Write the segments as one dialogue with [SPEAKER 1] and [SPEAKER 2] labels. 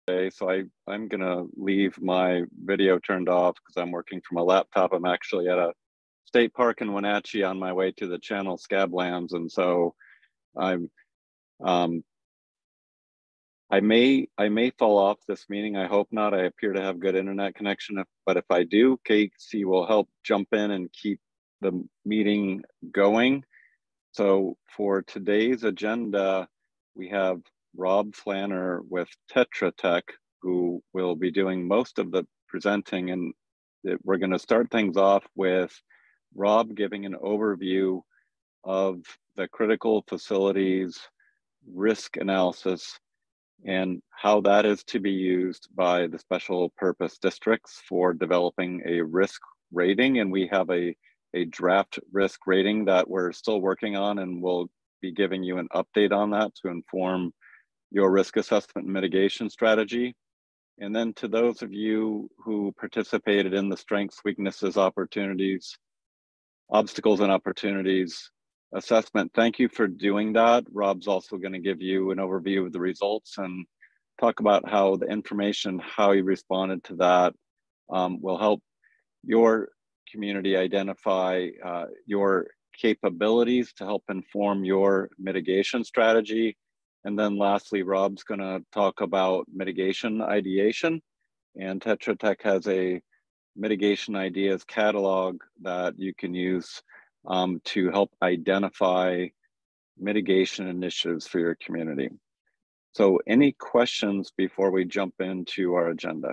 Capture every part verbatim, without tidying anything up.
[SPEAKER 1] today, so I, I'm gonna leave my video turned off because I'm working from a laptop. I'm actually at a state park in Wenatchee on my way to the Channel Scablands, and so I'm um, I may I may fall off this meeting. I hope not. I appear to have good internet connection, if, but if I do, Casey will help jump in and keep the meeting going. So for today's agenda, we have Rob Flanner with Tetra Tech, who will be doing most of the presenting, and it, we're going to start things off with Rob giving an overview of the critical facilities risk analysis and how that is to be used by the special purpose districts for developing a risk rating. And we have a, a draft risk rating that we're still working on, and we'll be giving you an update on that to inform your risk assessment and mitigation strategy. And then to those of you who participated in the strengths, weaknesses, opportunities, obstacles and opportunities assessment, thank you for doing that. Rob's also going to give you an overview of the results and talk about how the information, how you responded to that um, will help your community identify uh, your capabilities to help inform your mitigation strategy. And then lastly, Rob's going to talk about mitigation ideation, and Tetra Tech has a mitigation ideas catalog that you can use um, to help identify mitigation initiatives for your community. So any questions before we jump into our agenda?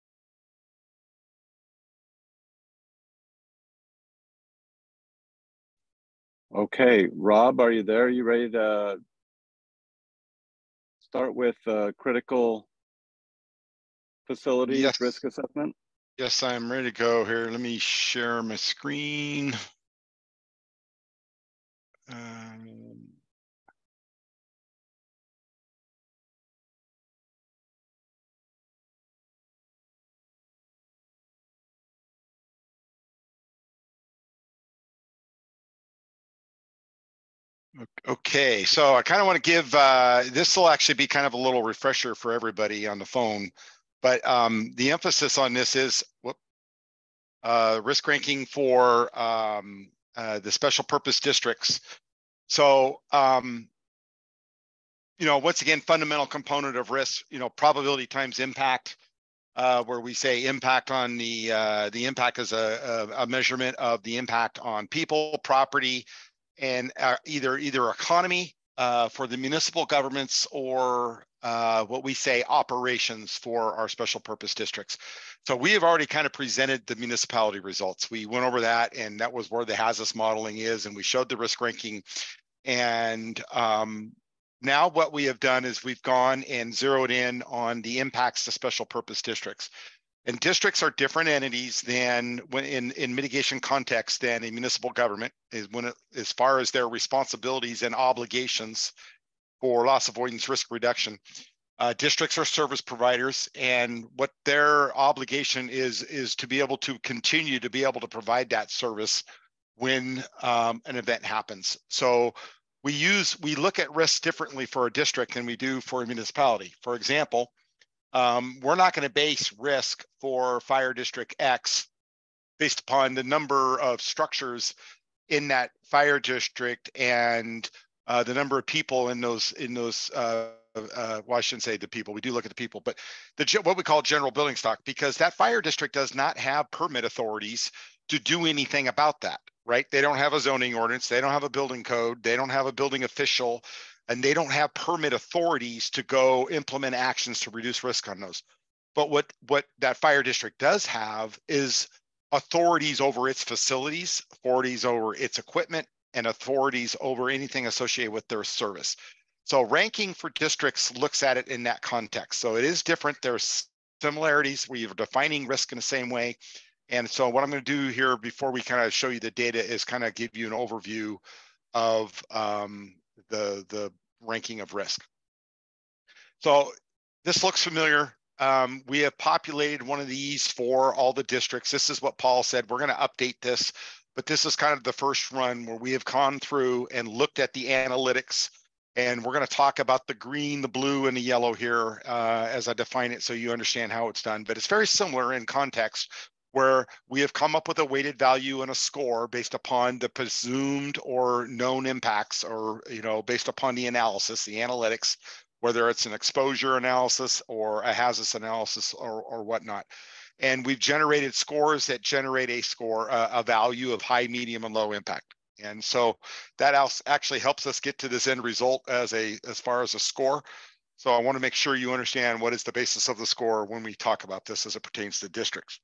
[SPEAKER 1] Okay, Rob, are you there? Are you ready to start with uh, critical facilities
[SPEAKER 2] yes.
[SPEAKER 1] risk assessment?
[SPEAKER 2] Yes, I'm ready to go here. Let me share my screen. Um, okay, so I kind of want to give, uh, this will actually be kind of a little refresher for everybody on the phone, but um, the emphasis on this is whoop, uh, risk ranking for um, uh, the special purpose districts. So, um, you know, once again, fundamental component of risk, you know, probability times impact, uh, where we say impact on the, uh, the impact is a, a, a measurement of the impact on people, property, and uh, either either economy uh, for the municipal governments or uh, what we say operations for our special purpose districts. So we have already kind of presented the municipality results. We went over that, and that was where the H A S S modeling is, and we showed the risk ranking. And um, now what we have done is we've gone and zeroed in on the impacts to special purpose districts. And districts are different entities than when in, in mitigation context than a municipal government is when it, as far as their responsibilities and obligations for loss avoidance risk reduction. Uh, districts are service providers, and what their obligation is is to be able to continue to be able to provide that service when um, an event happens. So we use we look at risks differently for a district than we do for a municipality. For example, Um, we're not going to base risk for fire district X based upon the number of structures in that fire district and uh, the number of people in those in those. Uh, uh, well, I shouldn't say the people. We do look at the people, but the what we call general building stock, because that fire district does not have permit authorities to do anything about that. Right? They don't have a zoning ordinance. They don't have a building code. They don't have a building official. And they don't have permit authorities to go implement actions to reduce risk on those. But what, what that fire district does have is authorities over its facilities, authorities over its equipment, and authorities over anything associated with their service. So ranking for districts looks at it in that context. So it is different. There's similarities where you're defining risk in the same way. And so what I'm going to do here before we kind of show you the data is kind of give you an overview of um, the, the ranking of risk. So this looks familiar. Um, we have populated one of these for all the districts. This is what Paul said. We're going to update this, but this is kind of the first run where we have gone through and looked at the analytics And we're going to talk about the green, the blue, and the yellow here uh, as I define it so you understand how it's done. But it's very similar in context, where we have come up with a weighted value and a score based upon the presumed or known impacts, or, you know, based upon the analysis, the analytics, whether it's an exposure analysis or a hazardous analysis or, or whatnot. And we've generated scores that generate a score, uh, a value of high, medium, and low impact. And so that actually helps us get to this end result as a as far as a score. So I want to make sure you understand what is the basis of the score when we talk about this as it pertains to districts.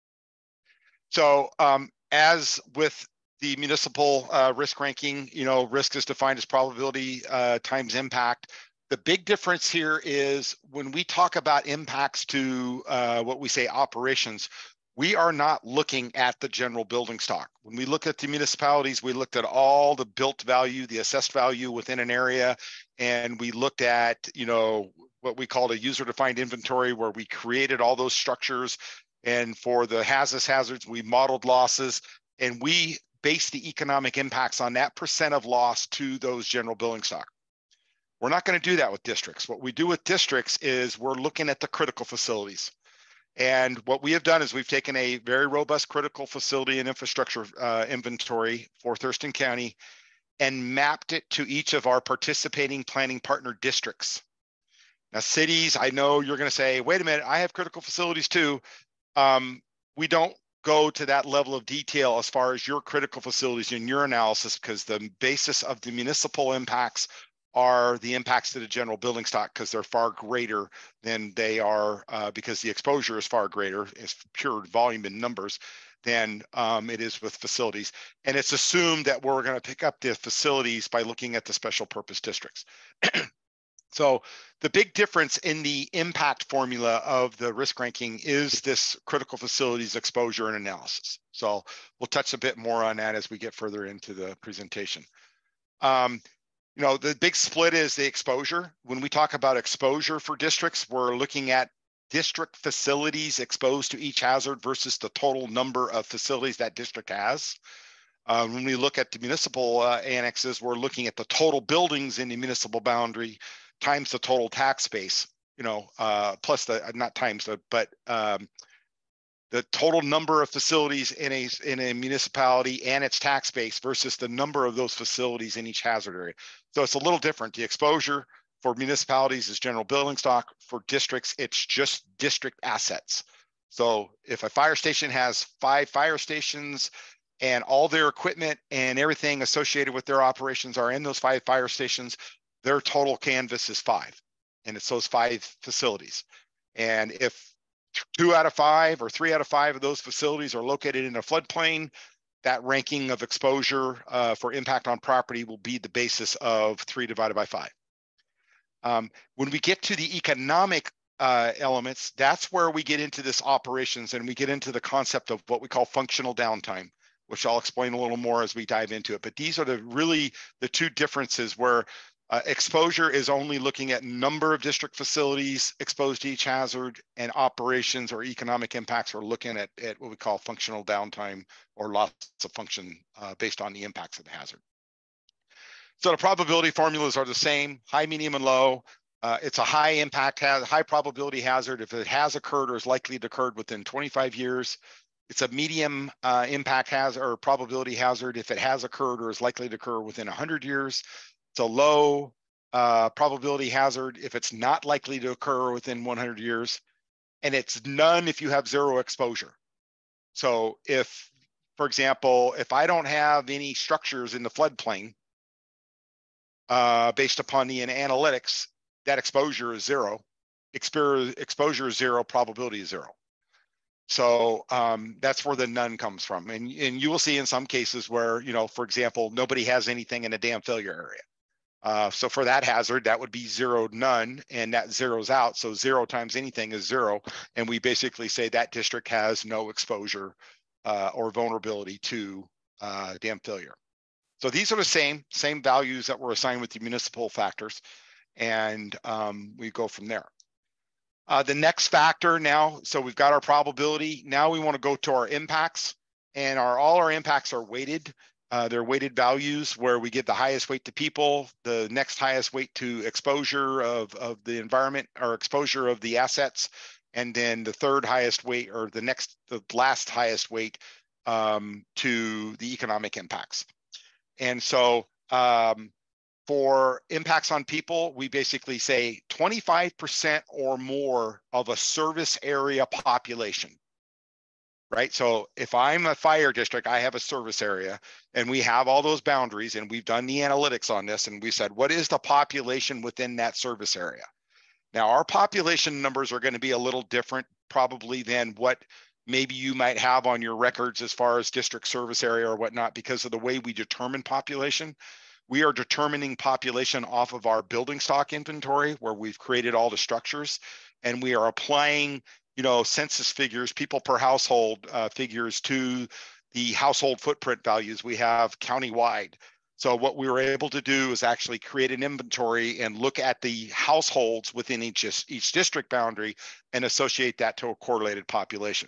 [SPEAKER 2] So um, as with the municipal uh, risk ranking, you know, risk is defined as probability uh, times impact. The big difference here is when we talk about impacts to uh, what we say operations, we are not looking at the general building stock. When we look at the municipalities, we looked at all the built value, the assessed value within an area, and we looked at, you know, what we called a user-defined inventory, where we created all those structures. And for the hazardous hazards, we modeled losses, and we based the economic impacts on that percent of loss to those general building stock. We're not going to do that with districts. What we do with districts is we're looking at the critical facilities. And what we have done is we've taken a very robust critical facility and infrastructure uh, inventory for Thurston County and mapped it to each of our participating planning partner districts. Now, cities, I know you're going to say, wait a minute, I have critical facilities too. Um, we don't go to that level of detail as far as your critical facilities in your analysis, because the basis of the municipal impacts are the impacts to the general building stock, because they're far greater than they are, uh, because the exposure is far greater, it's pure volume in numbers, than um, it is with facilities. And it's assumed that we're going to pick up the facilities by looking at the special purpose districts. So the big difference in the impact formula of the risk ranking is this critical facilities exposure and analysis. So we'll touch a bit more on that as we get further into the presentation. Um, you know, the big split is the exposure. When we talk about exposure for districts, we're looking at district facilities exposed to each hazard versus the total number of facilities that district has. Uh, when we look at the municipal uh, annexes, we're looking at the total buildings in the municipal boundary times the total tax base, you know, uh, plus the, not times the, but um, the total number of facilities in a, in a municipality and its tax base versus the number of those facilities in each hazard area. So it's a little different. The exposure for municipalities is general building stock. For districts, it's just district assets. So if a fire station has five fire stations and all their equipment and everything associated with their operations are in those five fire stations, their total canvas is five, and it's those five facilities. And if two out of five or three out of five of those facilities are located in a floodplain, that ranking of exposure uh, for impact on property will be the basis of three divided by five. Um, when we get to the economic uh, elements, that's where we get into this operations, and we get into the concept of what we call functional downtime, which I'll explain a little more as we dive into it. But these are the really the two differences where Uh, exposure is only looking at number of district facilities exposed to each hazard, and operations or economic impacts are looking at, at what we call functional downtime or loss of function uh, based on the impacts of the hazard. So the probability formulas are the same, high, medium, and low. Uh, it's a high impact, high probability hazard if it has occurred or is likely to occur within twenty-five years. It's a medium uh, impact hazard or probability hazard if it has occurred or is likely to occur within one hundred years. It's a low uh, probability hazard if it's not likely to occur within one hundred years, and it's none if you have zero exposure. So if, for example, if I don't have any structures in the floodplain uh, based upon the analytics, that exposure is zero. Exper exposure is zero, probability is zero. So um, that's where the none comes from. And, and you will see in some cases where, you know, for example, nobody has anything in a dam failure area. Uh, so for that hazard, that would be zero, none, and that zeroes out. So zero times anything is zero. And we basically say that district has no exposure uh, or vulnerability to uh, dam failure. So these are the same, same values that were assigned with the municipal factors. And um, we go from there. Uh, the next factor now, so we've got our probability. Now we want to go to our impacts, and our all our impacts are weighted. Uh, they're weighted values where we give the highest weight to people, the next highest weight to exposure of, of the environment or exposure of the assets, and then the third highest weight or the next, the last highest weight um, to the economic impacts. And so um, for impacts on people, we basically say twenty-five percent or more of a service area population. Right. So if I'm a fire district, I have a service area and we have all those boundaries and we've done the analytics on this and we said, what is the population within that service area? Now, our population numbers are going to be a little different probably than what maybe you might have on your records as far as district service area or whatnot, because of the way we determine population. We are determining population off of our building stock inventory where we've created all the structures, and we are applying, you know, census figures, people per household uh, figures to the household footprint values we have countywide. So what we were able to do is actually create an inventory and look at the households within each, each district boundary and associate that to a correlated population.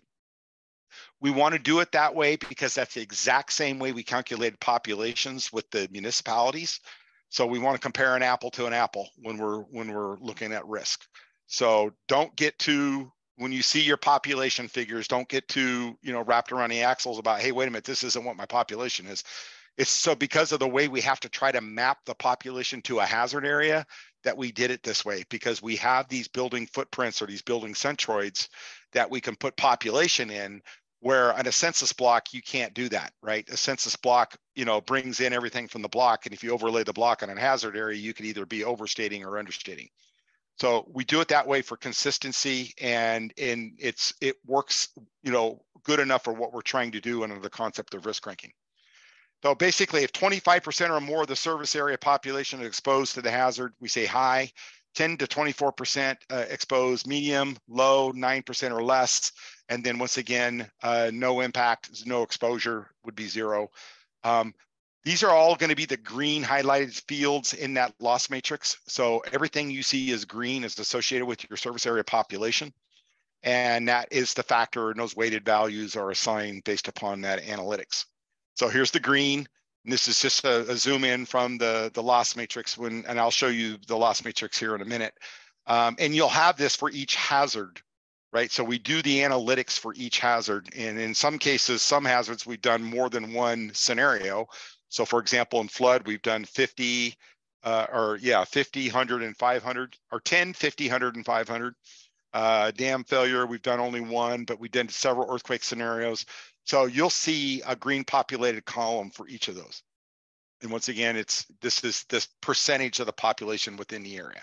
[SPEAKER 2] We want to do it that way because that's the exact same way we calculated populations with the municipalities. So we want to compare an apple to an apple when we're when we're looking at risk. So don't get too, when you see your population figures, don't get too, you know, wrapped around the axles about, hey, wait a minute, this isn't what my population is. It's so because of the way we have to try to map the population to a hazard area that we did it this way, because we have these building footprints or these building centroids that we can put population in, where on a census block, you can't do that, right? A census block, you know, brings in everything from the block. And if you overlay the block on a hazard area, you could either be overstating or understating. So we do it that way for consistency, and, and it's it works, you know, good enough for what we're trying to do under the concept of risk ranking. So basically, if twenty-five percent or more of the service area population is exposed to the hazard, we say high. ten to twenty-four percent uh, exposed, medium, low, nine percent or less. And then once again, uh, no impact, no exposure would be zero. Um, these are all going to be the green highlighted fields in that loss matrix. So everything you see is green is associated with your service area population. And that is the factor, and those weighted values are assigned based upon that analytics. So here's the green. And this is just a, a zoom in from the, the loss matrix when, and I'll show you the loss matrix here in a minute. Um, and you'll have this for each hazard, right? So we do the analytics for each hazard. And in some cases, some hazards, we've done more than one scenario. So for example, in flood, we've done fifty, uh, or yeah, fifty, one hundred, and five hundred, or ten, fifty, one hundred, and five hundred. Uh, dam failure, we've done only one, but we did several earthquake scenarios. So you'll see a green populated column for each of those. And once again, it's this is this percentage of the population within the area.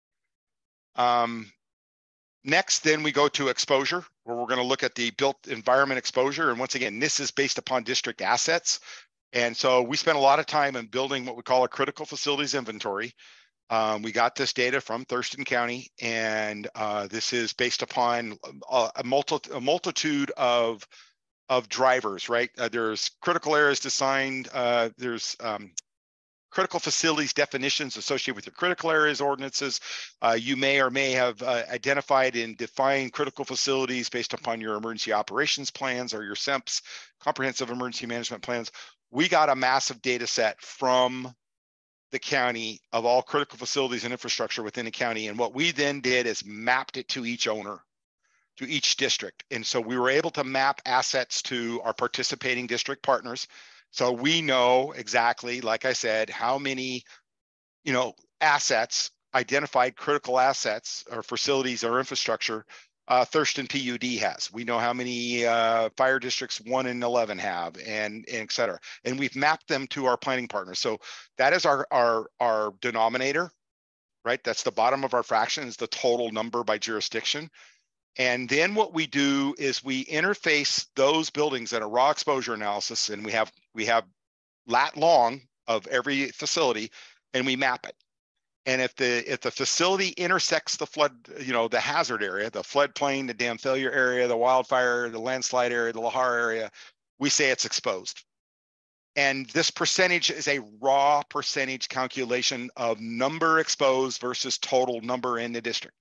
[SPEAKER 2] Um, next, then we go to exposure, where we're going to look at the built environment exposure. And once again, this is based upon district assets. And so we spent a lot of time in building what we call a critical facilities inventory. Um, we got this data from Thurston County, and uh, this is based upon a, a, multi a multitude of of drivers, right? Uh, there's critical areas defined, uh, there's um, critical facilities definitions associated with your critical areas ordinances. Uh, you may or may have uh, identified and defined critical facilities based upon your emergency operations plans or your S E M Ps, comprehensive emergency management plans. We got a massive data set from the county of all critical facilities and infrastructure within the county. And what we then did is mapped it to each owner, to each district. And so we were able to map assets to our participating district partners. So we know exactly, like I said, how many, you know, assets, identified critical assets or facilities or infrastructure uh, Thurston P U D has. We know how many uh, fire districts one and eleven have, and, and et cetera. And we've mapped them to our planning partners. So that is our, our, our denominator, right? That's the bottom of our fraction, is the total number by jurisdiction. And then what we do is we interface those buildings in a raw exposure analysis, and we have we have lat long of every facility, and we map it. And if the if the facility intersects the flood, you know, the hazard area, the floodplain, the dam failure area, the wildfire, the landslide area, the lahar area, we say it's exposed. And this percentage is a raw percentage calculation of number exposed versus total number in the district.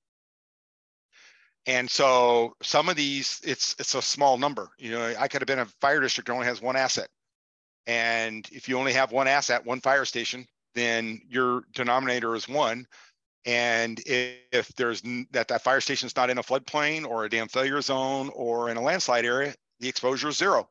[SPEAKER 2] And so some of these, it's it's a small number. You know, I could have been a fire district that only has one asset. And if you only have one asset, one fire station, then your denominator is one. And if, if there's that, that fire station is not in a floodplain or a dam failure zone or in a landslide area, the exposure is zero.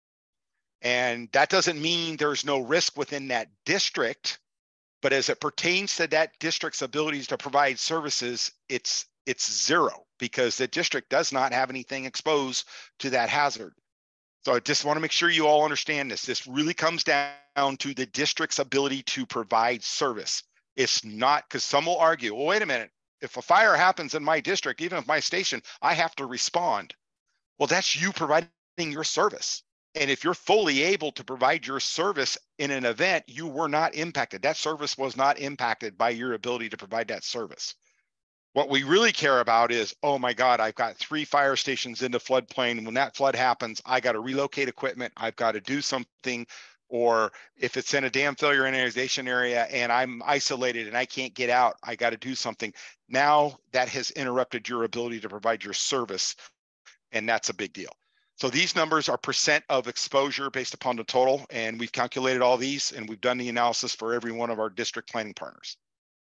[SPEAKER 2] And that doesn't mean there's no risk within that district, but as it pertains to that district's abilities to provide services, it's it's zero because the district does not have anything exposed to that hazard. So I just want to make sure you all understand this. This really comes down to the district's ability to provide service. It's not, because some will argue, well, wait a minute, if a fire happens in my district, even if my station, I have to respond. Well, that's you providing your service. And if you're fully able to provide your service in an event, you were not impacted. That service was not impacted by your ability to provide that service. What we really care about is, oh my God, I've got three fire stations in the floodplain. When that flood happens, I got to relocate equipment. I've got to do something. Or if it's in a dam failure energization area and I'm isolated and I can't get out, I got to do something. Now that has interrupted your ability to provide your service. And that's a big deal. So these numbers are percent of exposure based upon the total. And we've calculated all these and we've done the analysis for every one of our district planning partners.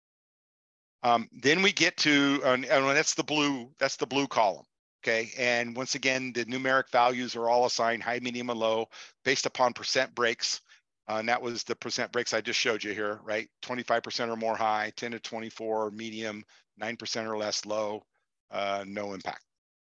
[SPEAKER 2] Um, then we get to, uh, and that's the blue, that's the blue column, okay? And once again, the numeric values are all assigned high, medium, and low based upon percent breaks. Uh, and that was the percent breaks I just showed you here, right? twenty-five percent or more high, ten to twenty-four medium, nine percent or less low, uh, no impact.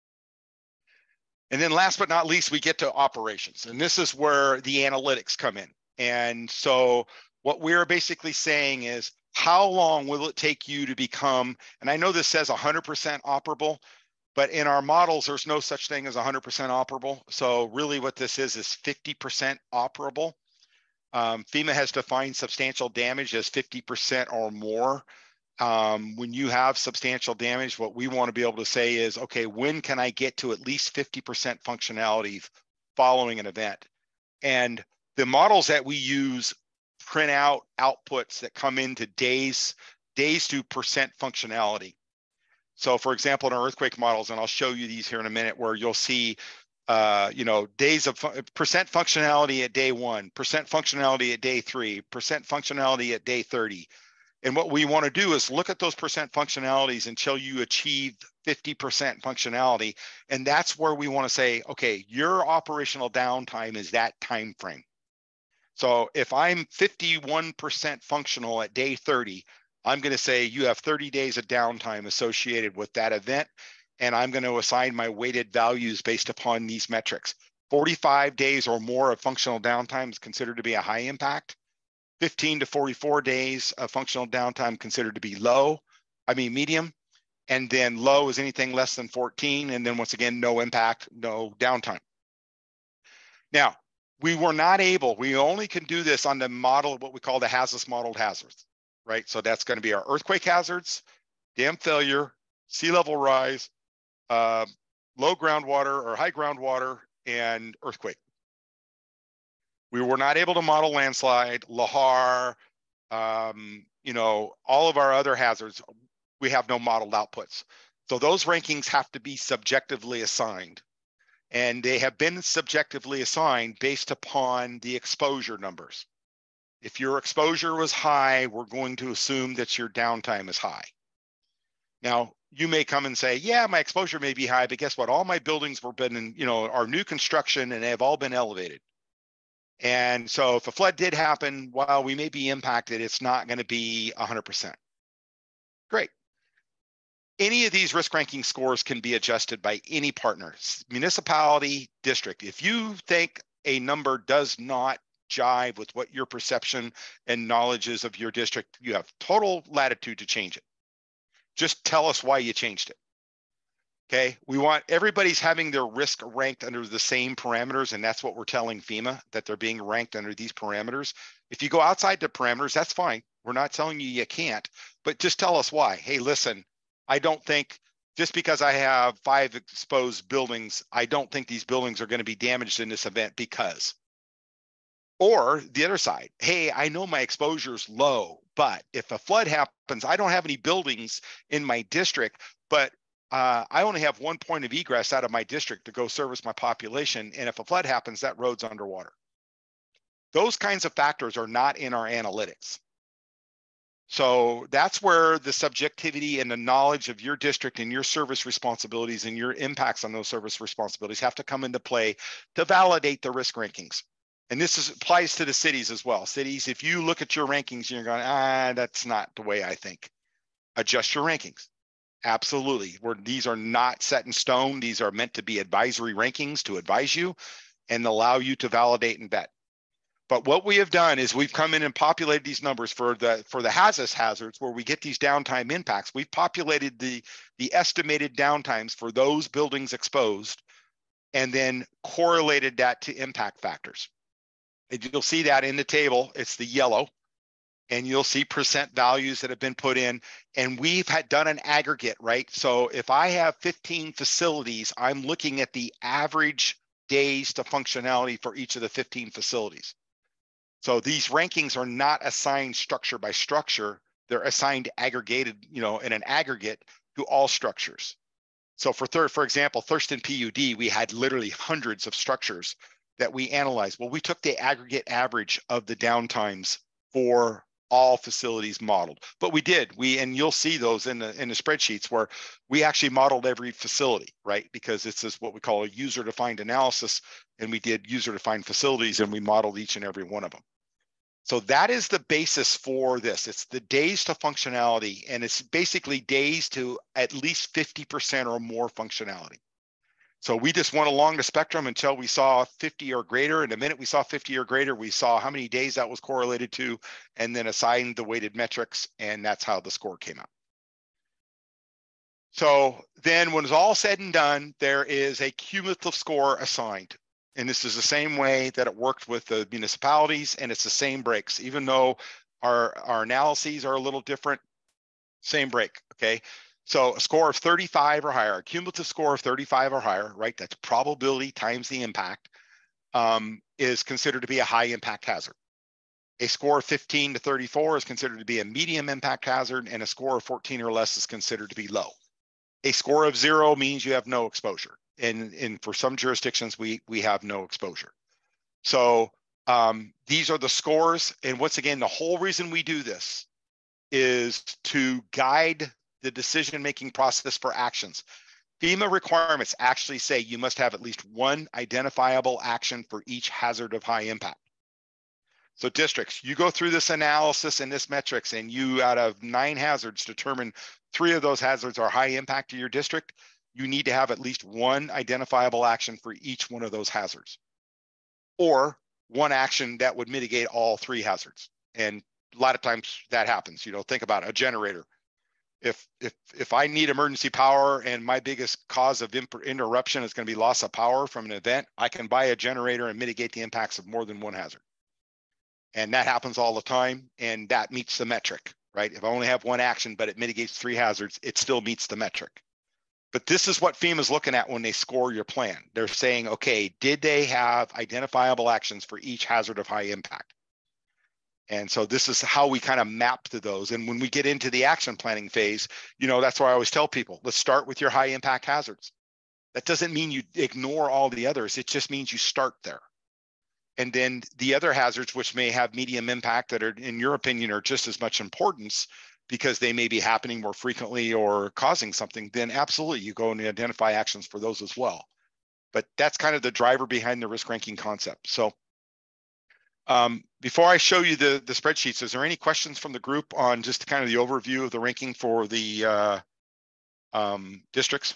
[SPEAKER 2] And then last but not least, we get to operations. And this is where the analytics come in. And so what we're basically saying is, how long will it take you to become, and I know this says one hundred percent operable, but in our models, there's no such thing as one hundred percent operable. So really what this is, is fifty percent operable. Um, FEMA has defined substantial damage as fifty percent or more. Um, when you have substantial damage, what we want to be able to say is, okay, when can I get to at least fifty percent functionality following an event? And the models that we use print out outputs that come into days, days to percent functionality. So for example, in our earthquake models, and I'll show you these here in a minute, where you'll see, uh, you know, days of percent functionality at day one, percent functionality at day three, percent functionality at day thirty. And what we want to do is look at those percent functionalities until you achieve fifty percent functionality. And that's where we want to say, okay, your operational downtime is that time frame. So if I'm fifty-one percent functional at day thirty, I'm going to say you have thirty days of downtime associated with that event. And I'm going to assign my weighted values based upon these metrics. forty-five days or more of functional downtime is considered to be a high impact. fifteen to forty-four days of functional downtime considered to be low, I mean medium. And then low is anything less than fourteen. And then once again, no impact, no downtime. Now, we were not able, we only can do this on the model, what we call the hazardous modeled hazards, right? So that's going to be our earthquake hazards, dam failure, sea level rise, uh, low groundwater or high groundwater, and earthquake. We were not able to model landslide, lahar, um, you know, all of our other hazards, we have no modeled outputs. So those rankings have to be subjectively assigned. And they have been subjectively assigned based upon the exposure numbers. If your exposure was high, we're going to assume that your downtime is high. Now, you may come and say, yeah, my exposure may be high, but guess what? All my buildings were been in, you know, are new construction and they have all been elevated. And so if a flood did happen, while we may be impacted, it's not going to be one hundred percent. Great. Any of these risk ranking scores can be adjusted by any partner, municipality, district. If you think a number does not jive with what your perception and knowledge is of your district, you have total latitude to change it. Just tell us why you changed it. Okay, we want everybody's having their risk ranked under the same parameters, and that's what we're telling FEMA, that they're being ranked under these parameters. If you go outside the parameters, that's fine. We're not telling you you can't, but just tell us why. Hey, listen, I don't think just because I have five exposed buildings, I don't think these buildings are going to be damaged in this event because. Or the other side, hey, I know my exposure is low, but if a flood happens, I don't have any buildings in my district, but uh, I only have one point of egress out of my district to go service my population. And if a flood happens, that road's underwater. Those kinds of factors are not in our analytics. So that's where the subjectivity and the knowledge of your district and your service responsibilities and your impacts on those service responsibilities have to come into play to validate the risk rankings. And this is, applies to the cities as well. Cities, if you look at your rankings, you're going, ah, that's not the way I think. Adjust your rankings. Absolutely. Where these are not set in stone. These are meant to be advisory rankings to advise you and allow you to validate and vet. But what we have done is we've come in and populated these numbers for the for the hazardous hazards where we get these downtime impacts. We've populated the, the estimated downtimes for those buildings exposed and then correlated that to impact factors. And you'll see that in the table, it's the yellow, and you'll see percent values that have been put in. And we've had done an aggregate, right? So if I have fifteen facilities, I'm looking at the average days to functionality for each of the fifteen facilities. So these rankings are not assigned structure by structure. They're assigned aggregated, you know, in an aggregate to all structures. So for third, for example, Thurston P U D, we had literally hundreds of structures that we analyzed. Well, we took the aggregate average of the downtimes for all facilities modeled, but we did, we, and you'll see those in the, in the spreadsheets where we actually modeled every facility, right? Because this is what we call a user-defined analysis. And we did user-defined facilities and we modeled each and every one of them. So that is the basis for this. It's the days to functionality, and it's basically days to at least fifty percent or more functionality. So we just went along the spectrum until we saw fifty or greater. And the minute we saw fifty or greater, we saw how many days that was correlated to, and then assigned the weighted metrics, and that's how the score came out. So then when it's all said and done, there is a cumulative score assigned. And this is the same way that it worked with the municipalities, and it's the same breaks, even though our, our analyses are a little different, same break, okay? So a score of thirty-five or higher, a cumulative score of thirty-five or higher, right? That's probability times the impact, um, is considered to be a high impact hazard. A score of fifteen to thirty-four is considered to be a medium impact hazard, and a score of fourteen or less is considered to be low. A score of zero means you have no exposure. And, and for some jurisdictions, we, we have no exposure. So um, these are the scores. And once again, the whole reason we do this is to guide the decision-making process for actions. FEMA requirements actually say you must have at least one identifiable action for each hazard of high impact. So districts, you go through this analysis and this metrics, and you, out of nine hazards, determine three of those hazards are high impact to your district. You need to have at least one identifiable action for each one of those hazards, or one action that would mitigate all three hazards. And a lot of times that happens. You know, think about a generator. If if if I need emergency power and my biggest cause of interruption is going to be loss of power from an event, I can buy a generator and mitigate the impacts of more than one hazard. And that happens all the time, and that meets the metric, right? If I only have one action, but it mitigates three hazards, it still meets the metric. But this is what FEMA is looking at when they score your plan. They're saying, okay, did they have identifiable actions for each hazard of high impact? And so this is how we kind of map to those. And when we get into the action planning phase, you know, that's why I always tell people, let's start with your high impact hazards. That doesn't mean you ignore all the others. It just means you start there. And then the other hazards, which may have medium impact that are, in your opinion, are just as much importance because they may be happening more frequently or causing something, then absolutely you go and identify actions for those as well. But that's kind of the driver behind the risk ranking concept. So um, before I show you the, the spreadsheets, is there any questions from the group on just kind of the overview of the ranking for the uh, um, districts?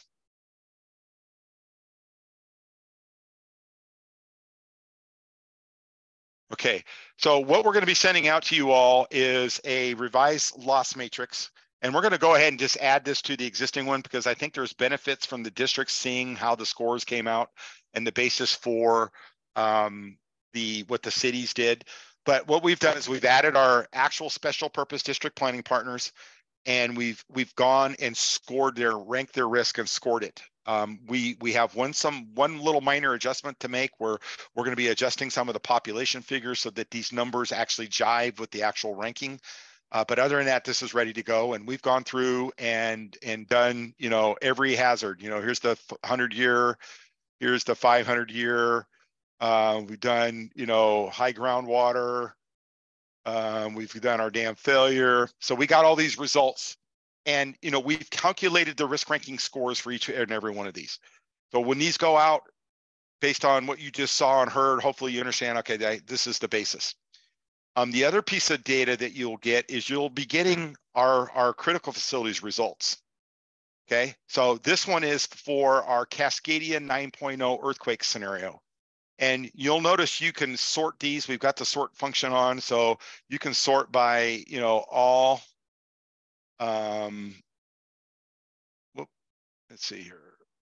[SPEAKER 2] Okay, so what we're going to be sending out to you all is a revised loss matrix, and we're going to go ahead and just add this to the existing one because I think there's benefits from the districts seeing how the scores came out and the basis for um, the what the cities did. But what we've done is we've added our actual special purpose district planning partners, and we've we've gone and scored their ranked their risk and scored it. Um, we we have one some one little minor adjustment to make where we're going to be adjusting some of the population figures so that these numbers actually jive with the actual ranking. Uh, but other than that, this is ready to go, and we've gone through and and done you know every hazard. You know, here's the one hundred year, here's the five hundred year, Uh, we've done, you know, high groundwater. Um, we've done our dam failure. So we got all these results. And, you know, we've calculated the risk ranking scores for each and every one of these. So when these go out, based on what you just saw and heard, hopefully you understand, okay, they, this is the basis. Um, the other piece of data that you'll get is you'll be getting our, our critical facilities results. Okay, so this one is for our Cascadia nine point oh earthquake scenario. And you'll notice you can sort these. We've got the sort function on, so you can sort by, you know, all, um, whoop, let's see here.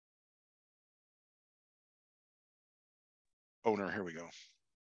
[SPEAKER 2] Owner, here we go.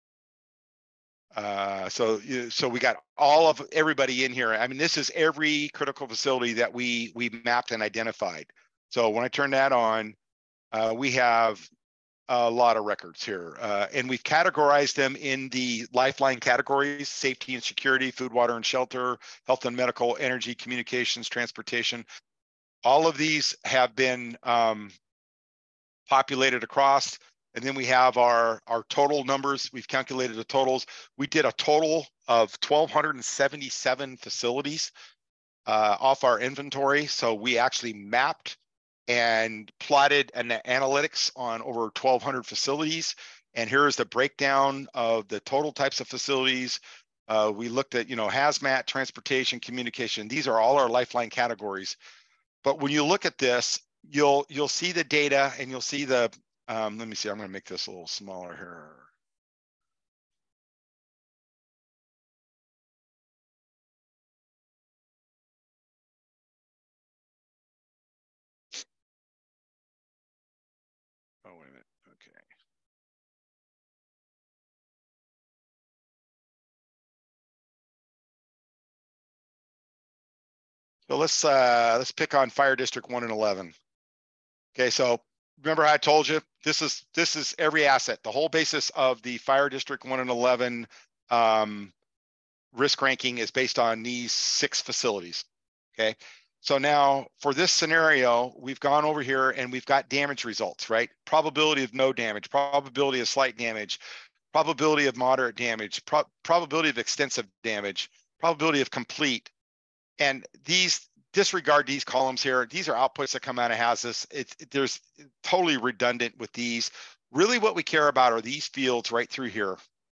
[SPEAKER 2] Uh, so, so we got all of everybody in here. I mean, this is every critical facility that we we mapped and identified. So when I turn that on, uh, we have a lot of records here, uh, and we've categorized them in the lifeline categories: safety and security, food, water, and shelter, health and medical, energy, communications, transportation. All of these have been um, populated across. And then we have our, our total numbers. We've calculated the totals. We did a total of one thousand two hundred seventy-seven facilities uh, off our inventory. So we actually mapped and plotted an analytics on over twelve hundred facilities. And here is the breakdown of the total types of facilities. Uh, we looked at, you know, hazmat, transportation, communication. These are all our lifeline categories. But when you look at this, you'll you'll see the data and you'll see the, um, let me see, I'm gonna make this a little smaller here. Oh, wait a minute, okay. So let's uh, let's pick on Fire District one and eleven. Okay, so remember how I told you, this is this is every asset. The whole basis of the Fire District one and eleven um, risk ranking is based on these six facilities. Okay, so now for this scenario, we've gone over here and we've got damage results, right? Probability of no damage, probability of slight damage, probability of moderate damage, pro probability of extensive damage, probability of complete. And these, disregard these columns here. These are outputs that come out of HAZUS. It's, it, there's totally redundant with these. Really what we care about are these fields right through here.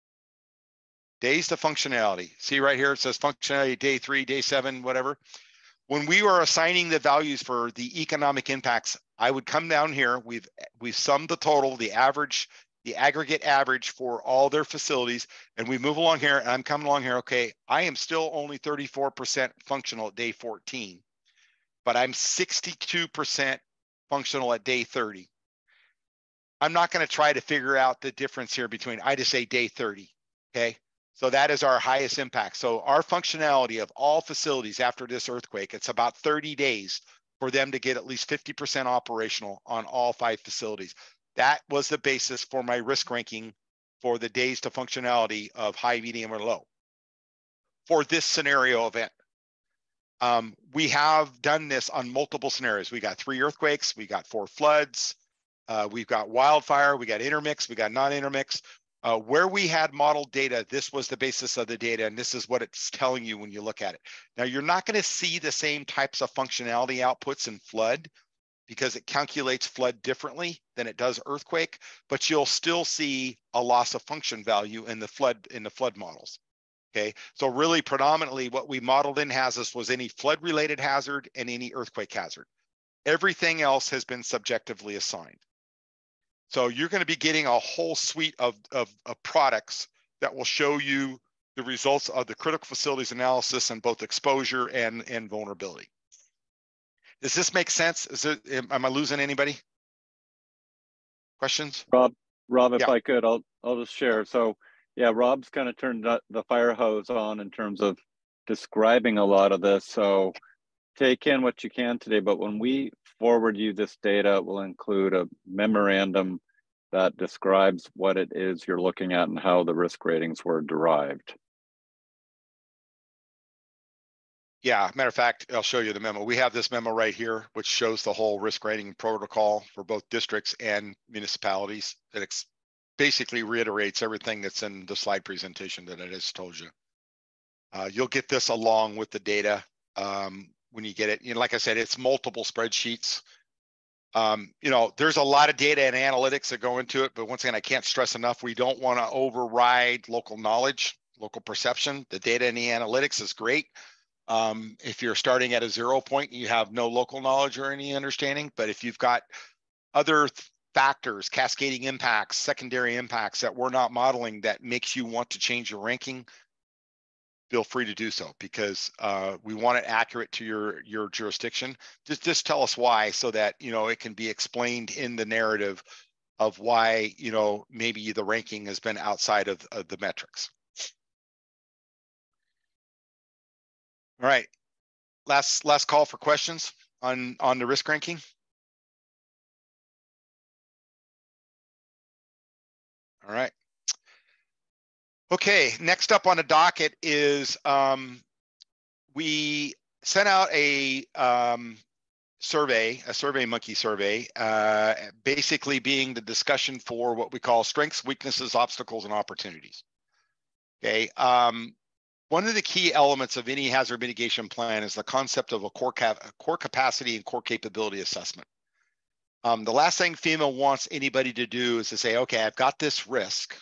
[SPEAKER 2] Days to functionality. See right here, it says functionality day three, day seven, whatever. When we were assigning the values for the economic impacts, I would come down here. We've, we've summed the total, the average, the aggregate average for all their facilities. And we move along here and I'm coming along here. Okay, I am still only thirty-four percent functional at day fourteen, but I'm sixty-two percent functional at day thirty. I'm not going to try to figure out the difference here between, I just say day thirty, okay? So that is our highest impact. So our functionality of all facilities after this earthquake, it's about thirty days for them to get at least fifty percent operational on all five facilities. That was the basis for my risk ranking for the days to functionality of high, medium, or low for this scenario event. Um, we have done this on multiple scenarios. We got three earthquakes, we got four floods, uh, we've got wildfire, we got intermix, we got non-intermix. Uh, where we had modeled data, this was the basis of the data, and this is what it's telling you when you look at it. Now, you're not going to see the same types of functionality outputs in flood because it calculates flood differently than it does earthquake, but you'll still see a loss of function value in the flood in the flood models. Okay, so really predominantly what we modeled in HAZUS was any flood related hazard and any earthquake hazard. Everything else has been subjectively assigned. So you're going to be getting a whole suite of, of, of products that will show you the results of the critical facilities analysis and both exposure and, and vulnerability. Does this make sense? Is it, am I losing anybody? Questions?
[SPEAKER 1] Rob, Rob, if
[SPEAKER 2] Yeah.
[SPEAKER 1] I could, I'll I'll just share.
[SPEAKER 2] Yeah.
[SPEAKER 1] So yeah, Rob's kind of turned the fire hose on in terms of describing a lot of this. So take in what you can today, but when we forward you this data, it will include a memorandum that describes what it is you're looking at and how the risk ratings were derived.
[SPEAKER 2] Yeah, matter of fact, I'll show you the memo. We have this memo right here, which shows the whole risk rating protocol for both districts and municipalities. It, ex basically reiterates everything that's in the slide presentation that I just told you. Uh, you'll get this along with the data um, when you get it. You know, like I said, it's multiple spreadsheets. Um, you know, there's a lot of data and analytics that go into it, but once again, I can't stress enough, we don't want to override local knowledge, local perception. The data and the analytics is great. Um, if you're starting at a zero point, you have no local knowledge or any understanding, but if you've got other factors, cascading impacts, secondary impacts that we're not modeling that makes you want to change your ranking, feel free to do so, because uh, we want it accurate to your your jurisdiction. Just just tell us why, so that you know it can be explained in the narrative of why you know maybe the ranking has been outside of, of the metrics. All right, last last call for questions on on the risk ranking. All right. Okay, next up on the docket is um, we sent out a um, survey, a Survey Monkey survey, uh, basically being the discussion for what we call strengths, weaknesses, obstacles, and opportunities. Okay, um, one of the key elements of any hazard mitigation plan is the concept of a core, cap core capacity and core capability assessment. Um, the last thing FEMA wants anybody to do is to say, okay, I've got this risk.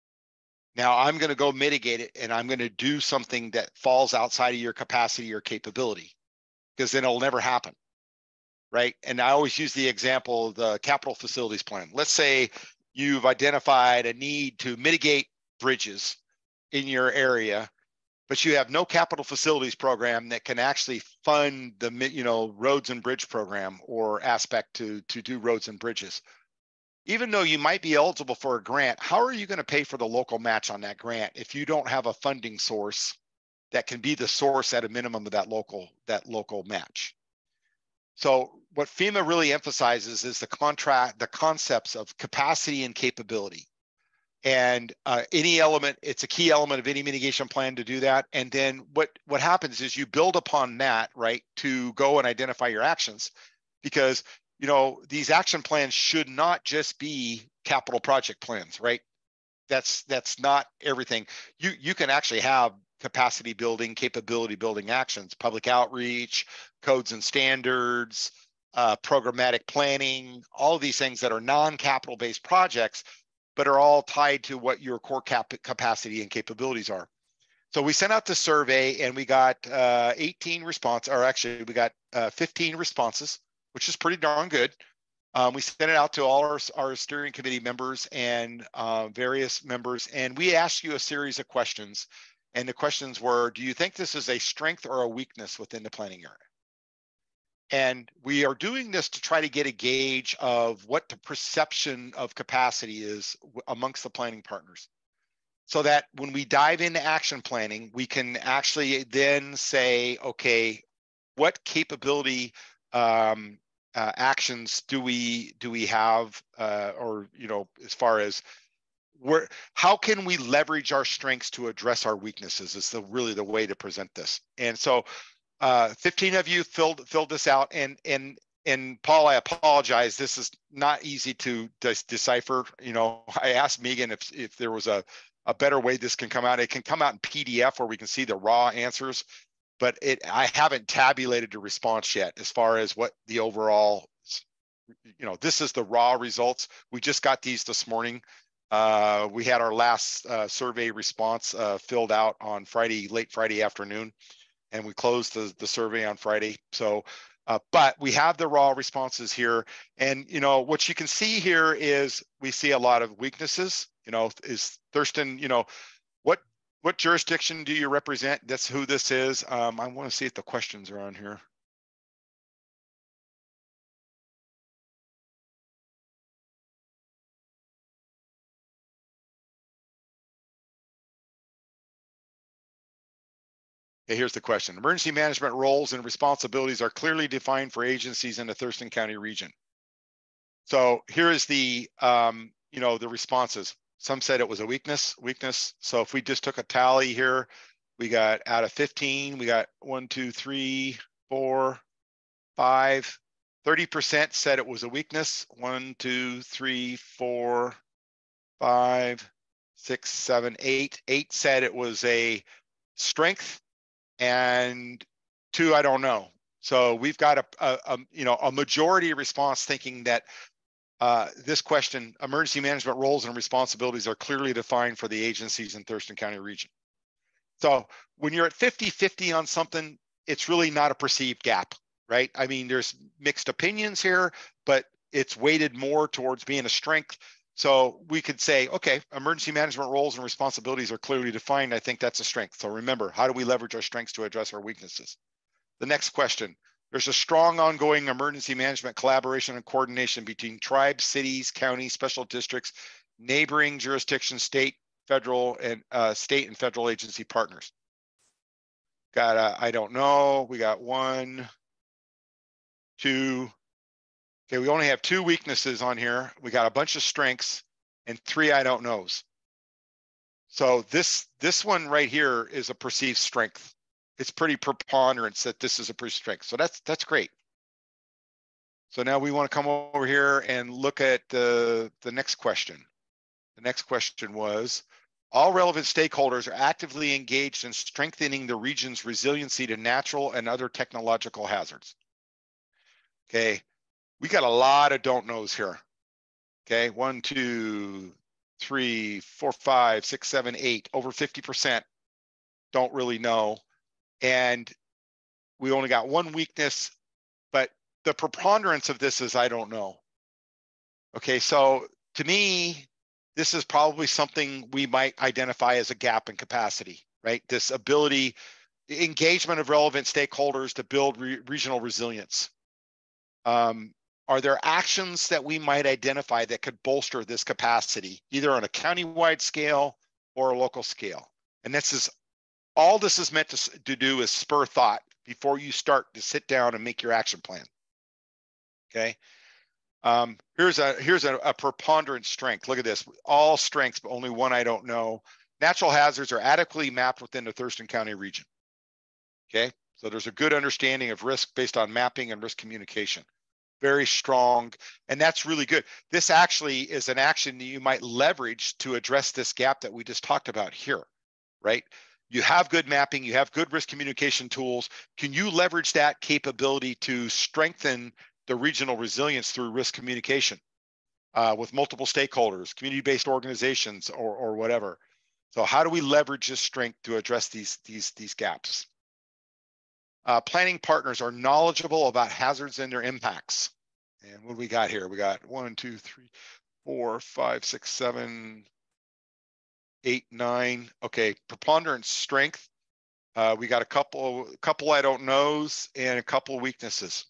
[SPEAKER 2] Now I'm going to go mitigate it, and I'm going to do something that falls outside of your capacity or capability, because then it'll never happen, right? And I always use the example of the capital facilities plan. Let's say you've identified a need to mitigate bridges in your area, but you have no capital facilities program that can actually fund the you know roads and bridge program or aspect to to do roads and bridges. Even though you might be eligible for a grant, how are you going to pay for the local match on that grant if you don't have a funding source that can be the source at a minimum of that local that local match? So what FEMA really emphasizes is the contract, the concepts of capacity and capability. And uh, any element, it's a key element of any mitigation plan to do that. And then what, what happens is you build upon that, right, to go and identify your actions, because you know, these action plans should not just be capital project plans, right? That's that's not everything. You you can actually have capacity building, capability building actions, public outreach, codes and standards, uh, programmatic planning, all of these things that are non-capital based projects, but are all tied to what your core cap capacity and capabilities are. So we sent out the survey, and we got uh, eighteen responses, or actually we got uh, fifteen responses, which is pretty darn good. Um, we sent it out to all our, our steering committee members and uh, various members, and we asked you a series of questions. And the questions were, do you think this is a strength or a weakness within the planning area? And we are doing this to try to get a gauge of what the perception of capacity is amongst the planning partners, so that when we dive into action planning, we can actually then say, okay, what capability um, uh, actions do we do we have, uh, or you know, as far as where, how can we leverage our strengths to address our weaknesses? Is the really the way to present this. And so, uh, fifteen of you filled filled this out, and and and Paul, I apologize. This is not easy to de decipher. You know, I asked Megan if if there was a a better way this can come out. It can come out in P D F where we can see the raw answers, but it I haven't tabulated the response yet as far as what the overall, you know, this is the raw results. We just got these this morning. Uh, we had our last uh, survey response uh, filled out on Friday, late Friday afternoon, and we closed the, the survey on Friday. So, uh, but we have the raw responses here. And, you know, what you can see here is we see a lot of weaknesses. You know, is Thurston, you know, what what jurisdiction do you represent? That's who this is. Um, I want to see if the questions are on here. Okay, here's the question. Emergency management roles and responsibilities are clearly defined for agencies in the Thurston County region. So here is the, um, you know, the responses. Some said it was a weakness, weakness. So if we just took a tally here, we got out of fifteen, we got one, two, three, four, five, thirty percent said it was a weakness. One, two, three, four, five, six, seven, eight. Eight said it was a strength, and two, I don't know. So we've got a, a, a you know, a majority response thinking that uh, this question, emergency management roles and responsibilities are clearly defined for the agencies in Thurston County region. So when you're at fifty fifty on something, it's really not a perceived gap, right? I mean, there's mixed opinions here, but it's weighted more towards being a strength. So we could say, okay, emergency management roles and responsibilities are clearly defined. I think that's a strength. So remember, how do we leverage our strengths to address our weaknesses? The next question, there's a strong ongoing emergency management collaboration and coordination between tribes, cities, counties, special districts, neighboring jurisdictions, state, federal, and uh, state and federal agency partners. Got a, I don't know. We got one, two. Okay, we only have two weaknesses on here. We got a bunch of strengths and three I don't knows. So this this one right here is a perceived strength. It's pretty preponderance that this is a perceived strength. So that's that's great. So now we want to come over here and look at the the next question. The next question was, all relevant stakeholders are actively engaged in strengthening the region's resiliency to natural and other technological hazards. Okay. We got a lot of don't knows here. Okay, one, two, three, four, five, six, seven, eight, over fifty percent don't really know. And we only got one weakness, but the preponderance of this is I don't know. Okay, so to me, this is probably something we might identify as a gap in capacity, right? This ability, engagement of relevant stakeholders to build re regional resilience. Um, Are there actions that we might identify that could bolster this capacity, either on a county-wide scale or a local scale? And this is all this is meant to, to do is spur thought before you start to sit down and make your action plan. Okay. Um, here's a here's a, a preponderant strength. Look at this. All strengths, but only one I don't know. Natural hazards are adequately mapped within the Thurston County region. Okay. So there's a good understanding of risk based on mapping and risk communication. Very strong, and that's really good. This actually is an action that you might leverage to address this gap that we just talked about here, right? You have good mapping, you have good risk communication tools. Can you leverage that capability to strengthen the regional resilience through risk communication uh, with multiple stakeholders, community-based organizations, or, or whatever? So how do we leverage this strength to address these, these, these gaps? Uh, planning partners are knowledgeable about hazards and their impacts. And what do we got here? We got one, two, three, four, five, six, seven, eight, nine. Okay, preponderance strength. Uh, we got a couple, a couple I don't knows and a couple weaknesses.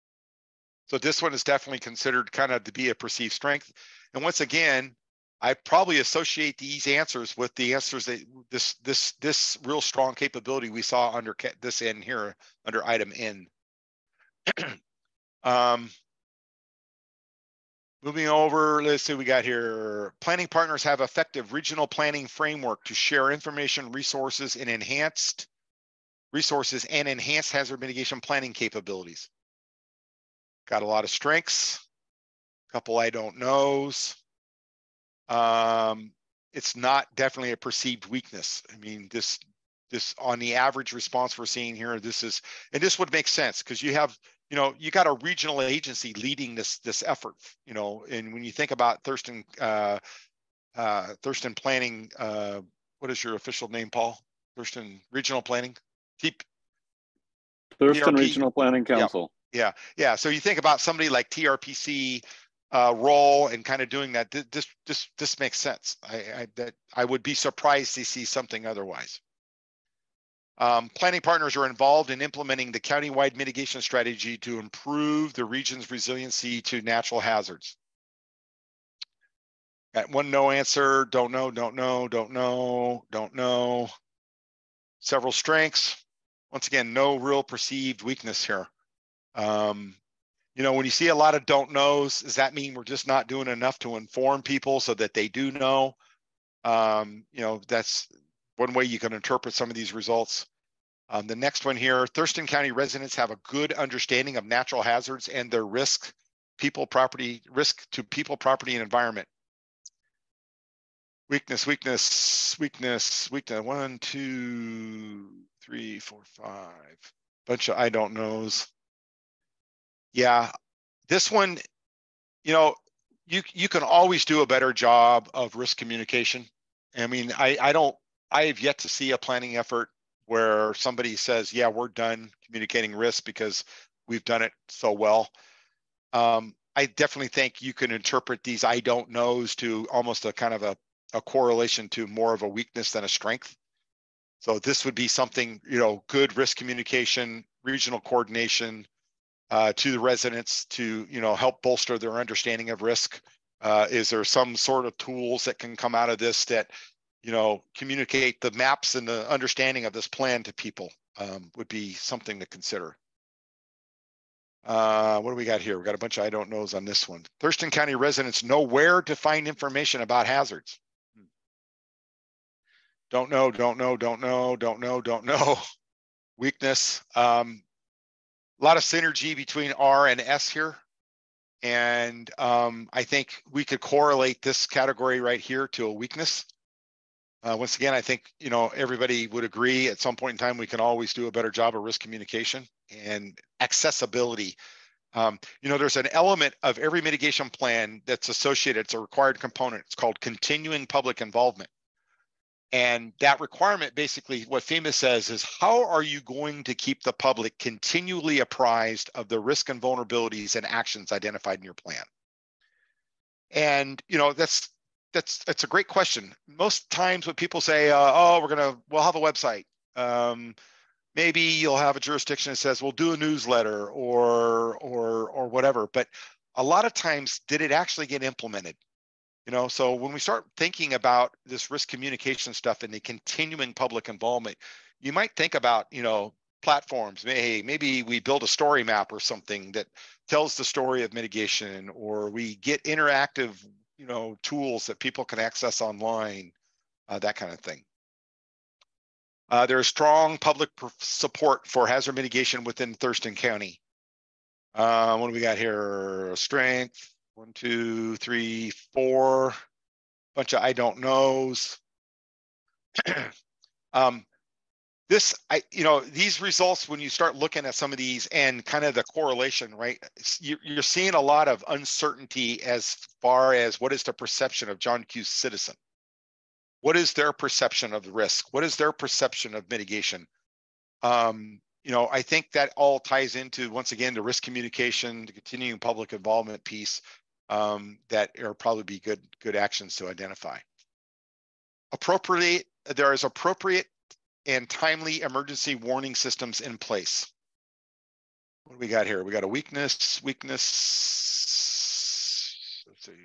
[SPEAKER 2] So this one is definitely considered kind of to be a perceived strength. And once again, I probably associate these answers with the answers that this this this real strong capability we saw under this N here under item N. um, moving over, let's see what we got here. Planning partners have effective regional planning framework to share information, resources, and enhanced resources and enhanced hazard mitigation planning capabilities. Got a lot of strengths, a couple I don't knows. Um, it's not definitely a perceived weakness. I mean, this, this on the average response we're seeing here, this is, and this would make sense because you have, you know, you got a regional agency leading this, this effort, you know, and when you think about Thurston, uh, uh, Thurston Planning, uh, what is your official name, Paul? Thurston Regional Planning? Keep
[SPEAKER 1] Thurston Regional Planning Council.
[SPEAKER 2] Yeah, yeah, yeah. So you think about somebody like T R P C, Uh, role and kind of doing that. This this this makes sense. I, I that I would be surprised to see something otherwise. Um, planning partners are involved in implementing the county-wide mitigation strategy to improve the region's resiliency to natural hazards. Got one no answer. Don't know. Don't know. Don't know. Don't know. Several strengths. Once again, no real perceived weakness here. Um, You know, when you see a lot of don't knows, does that mean we're just not doing enough to inform people so that they do know? Um, you know, that's one way you can interpret some of these results. Um, the next one here, Thurston County residents have a good understanding of natural hazards and their risk, people, property, risk to people, property, and environment. Weakness, weakness, weakness, weakness. One, two, three, four, five. Bunch of I don't knows. Yeah, this one, you know, you you can always do a better job of risk communication. I mean, I I don't. I have yet to see a planning effort where somebody says, "Yeah, we're done communicating risk because we've done it so well." Um, I definitely think you can interpret these I don't knows to almost a kind of a, a correlation to more of a weakness than a strength. So this would be something, you know, good risk communication, regional coordination uh, to the residents to, you know, help bolster their understanding of risk. Uh, is there some sort of tools that can come out of this that, you know, communicate the maps and the understanding of this plan to people um, would be something to consider. Uh, what do we got here? We got a bunch of I don't knows on this one. Thurston County residents know where to find information about hazards. Don't know, don't know, don't know, don't know, don't know. Weakness. Um, a lot of synergy between R and S here. And um, I think we could correlate this category right here to a weakness. Uh, once again, I think, you know, everybody would agree at some point in time, we can always do a better job of risk communication and accessibility. Um, you know, there's an element of every mitigation plan that's associated, it's a required component. It's called continuing public involvement. And that requirement, basically what FEMA says is, how are you going to keep the public continually apprised of the risk and vulnerabilities and actions identified in your plan? And, you know, that's, that's, that's a great question. Most times when people say, uh, oh, we're going to, we'll have a website. Um, maybe you'll have a jurisdiction that says we'll do a newsletter or or or whatever, but a lot of times did it actually get implemented? You know, so when we start thinking about this risk communication stuff and the continuing public involvement, you might think about, you know, platforms. Hey, maybe we build a story map or something that tells the story of mitigation, or we get interactive, you know, tools that people can access online, uh, that kind of thing. Uh, there is strong public support for hazard mitigation within Thurston County. Uh, what do we got here? Strength, one, two, three, four. Bunch of I don't knows. um, this, I, you know, these results, when you start looking at some of these and kind of the correlation, right? You're seeing a lot of uncertainty as far as what is the perception of John Q. citizen. What is their perception of the risk? What is their perception of mitigation? Um, you know, I think that all ties into, once again, the risk communication, the continuing public involvement piece um, that are probably be good, good actions to identify. Appropriate, there is appropriate and timely emergency warning systems in place. What do we got here? We got a weakness, weakness. Let's see.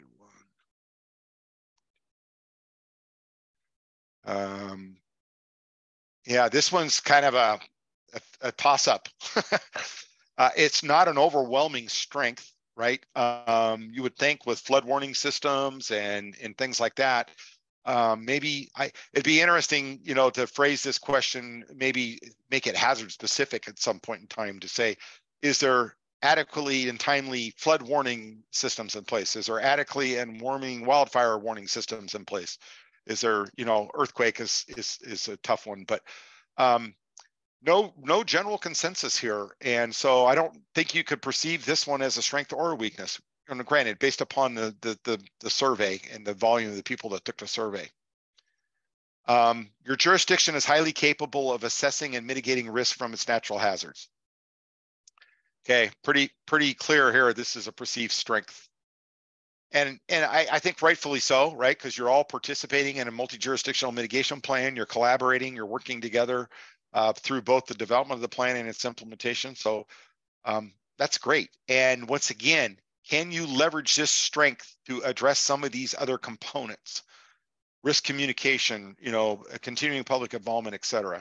[SPEAKER 2] Um, yeah, this one's kind of a, a, a toss-up. uh, it's not an overwhelming strength, right? Um, you would think with flood warning systems and and things like that, um, maybe I it'd be interesting, you know, to phrase this question, maybe make it hazard specific at some point in time to say, is there adequately and timely flood warning systems in place? Is there adequately and warming wildfire warning systems in place? Is there, you know, earthquake is is is a tough one, but um, no no general consensus here, and so I don't think you could perceive this one as a strength or a weakness. And granted, based upon the the the, the survey and the volume of the people that took the survey. Um, your jurisdiction is highly capable of assessing and mitigating risk from its natural hazards. Okay, pretty pretty clear here. This is a perceived strength. And, and I, I think rightfully so, right? Because you're all participating in a multi-jurisdictional mitigation plan. You're collaborating, you're working together uh, through both the development of the plan and its implementation. So um, that's great. And once again, can you leverage this strength to address some of these other components? Risk communication, you know, continuing public involvement, et cetera.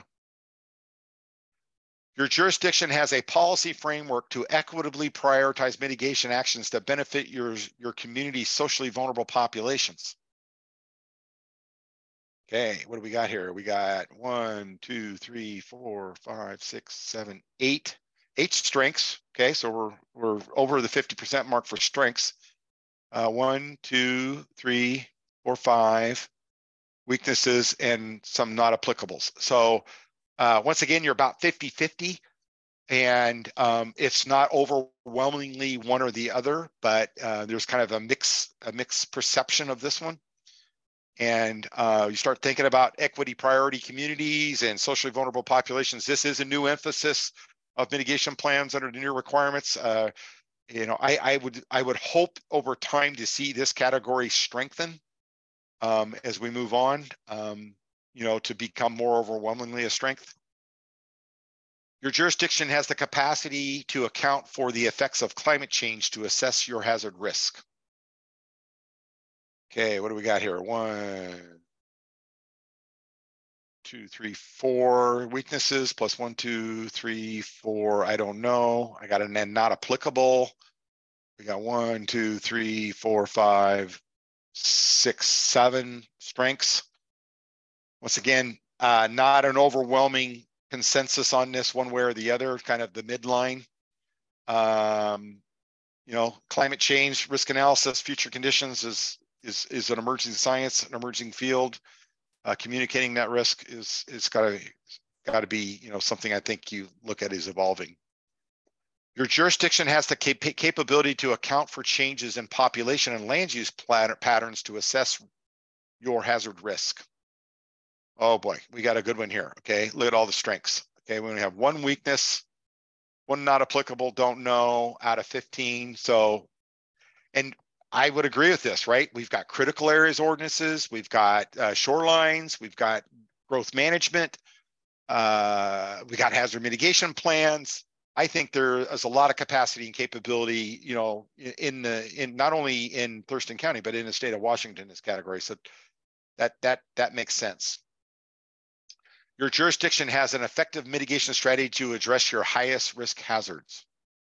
[SPEAKER 2] Your jurisdiction has a policy framework to equitably prioritize mitigation actions that benefit your, your community's socially vulnerable populations. Okay, what do we got here? We got one, two, three, four, five, six, seven, eight, eight strengths. Okay, so we're we're over the fifty percent mark for strengths. Uh, one, two, three, four, five, weaknesses, and some not applicables. So uh, once again, you're about fifty fifty, and um, it's not overwhelmingly one or the other, but uh, there's kind of a mix, a mixed perception of this one. And uh, you start thinking about equity priority communities and socially vulnerable populations. This is a new emphasis of mitigation plans under the new requirements. Uh, you know, I, I would I would hope over time to see this category strengthen um, as we move on. Um, you know, to become more overwhelmingly a strength. Your jurisdiction has the capacity to account for the effects of climate change to assess your hazard risk. Okay, what do we got here? One, two, three, four weaknesses plus one, two, three, four. I don't know. I got an and not applicable. We got one, two, three, four, five, six, seven strengths. Once again, uh, not an overwhelming consensus on this one way or the other, kind of the midline. Um, you know, climate change, risk analysis, future conditions is is is an emerging science, an emerging field. Uh, communicating that risk is is got to got to be, you know, something I think you look at as evolving. Your jurisdiction has the cap capability to account for changes in population and land use patterns to assess your hazard risk. Oh boy, we got a good one here. Okay, look at all the strengths. Okay, we only have one weakness, one not applicable, don't know, out of fifteen. So, and I would agree with this, right? We've got critical areas ordinances, we've got uh, shorelines, we've got growth management, uh, we got hazard mitigation plans. I think there is a lot of capacity and capability, you know, in the in not only in Thurston County, but in the state of Washington in this category. So that that that makes sense. Your jurisdiction has an effective mitigation strategy to address your highest risk hazards.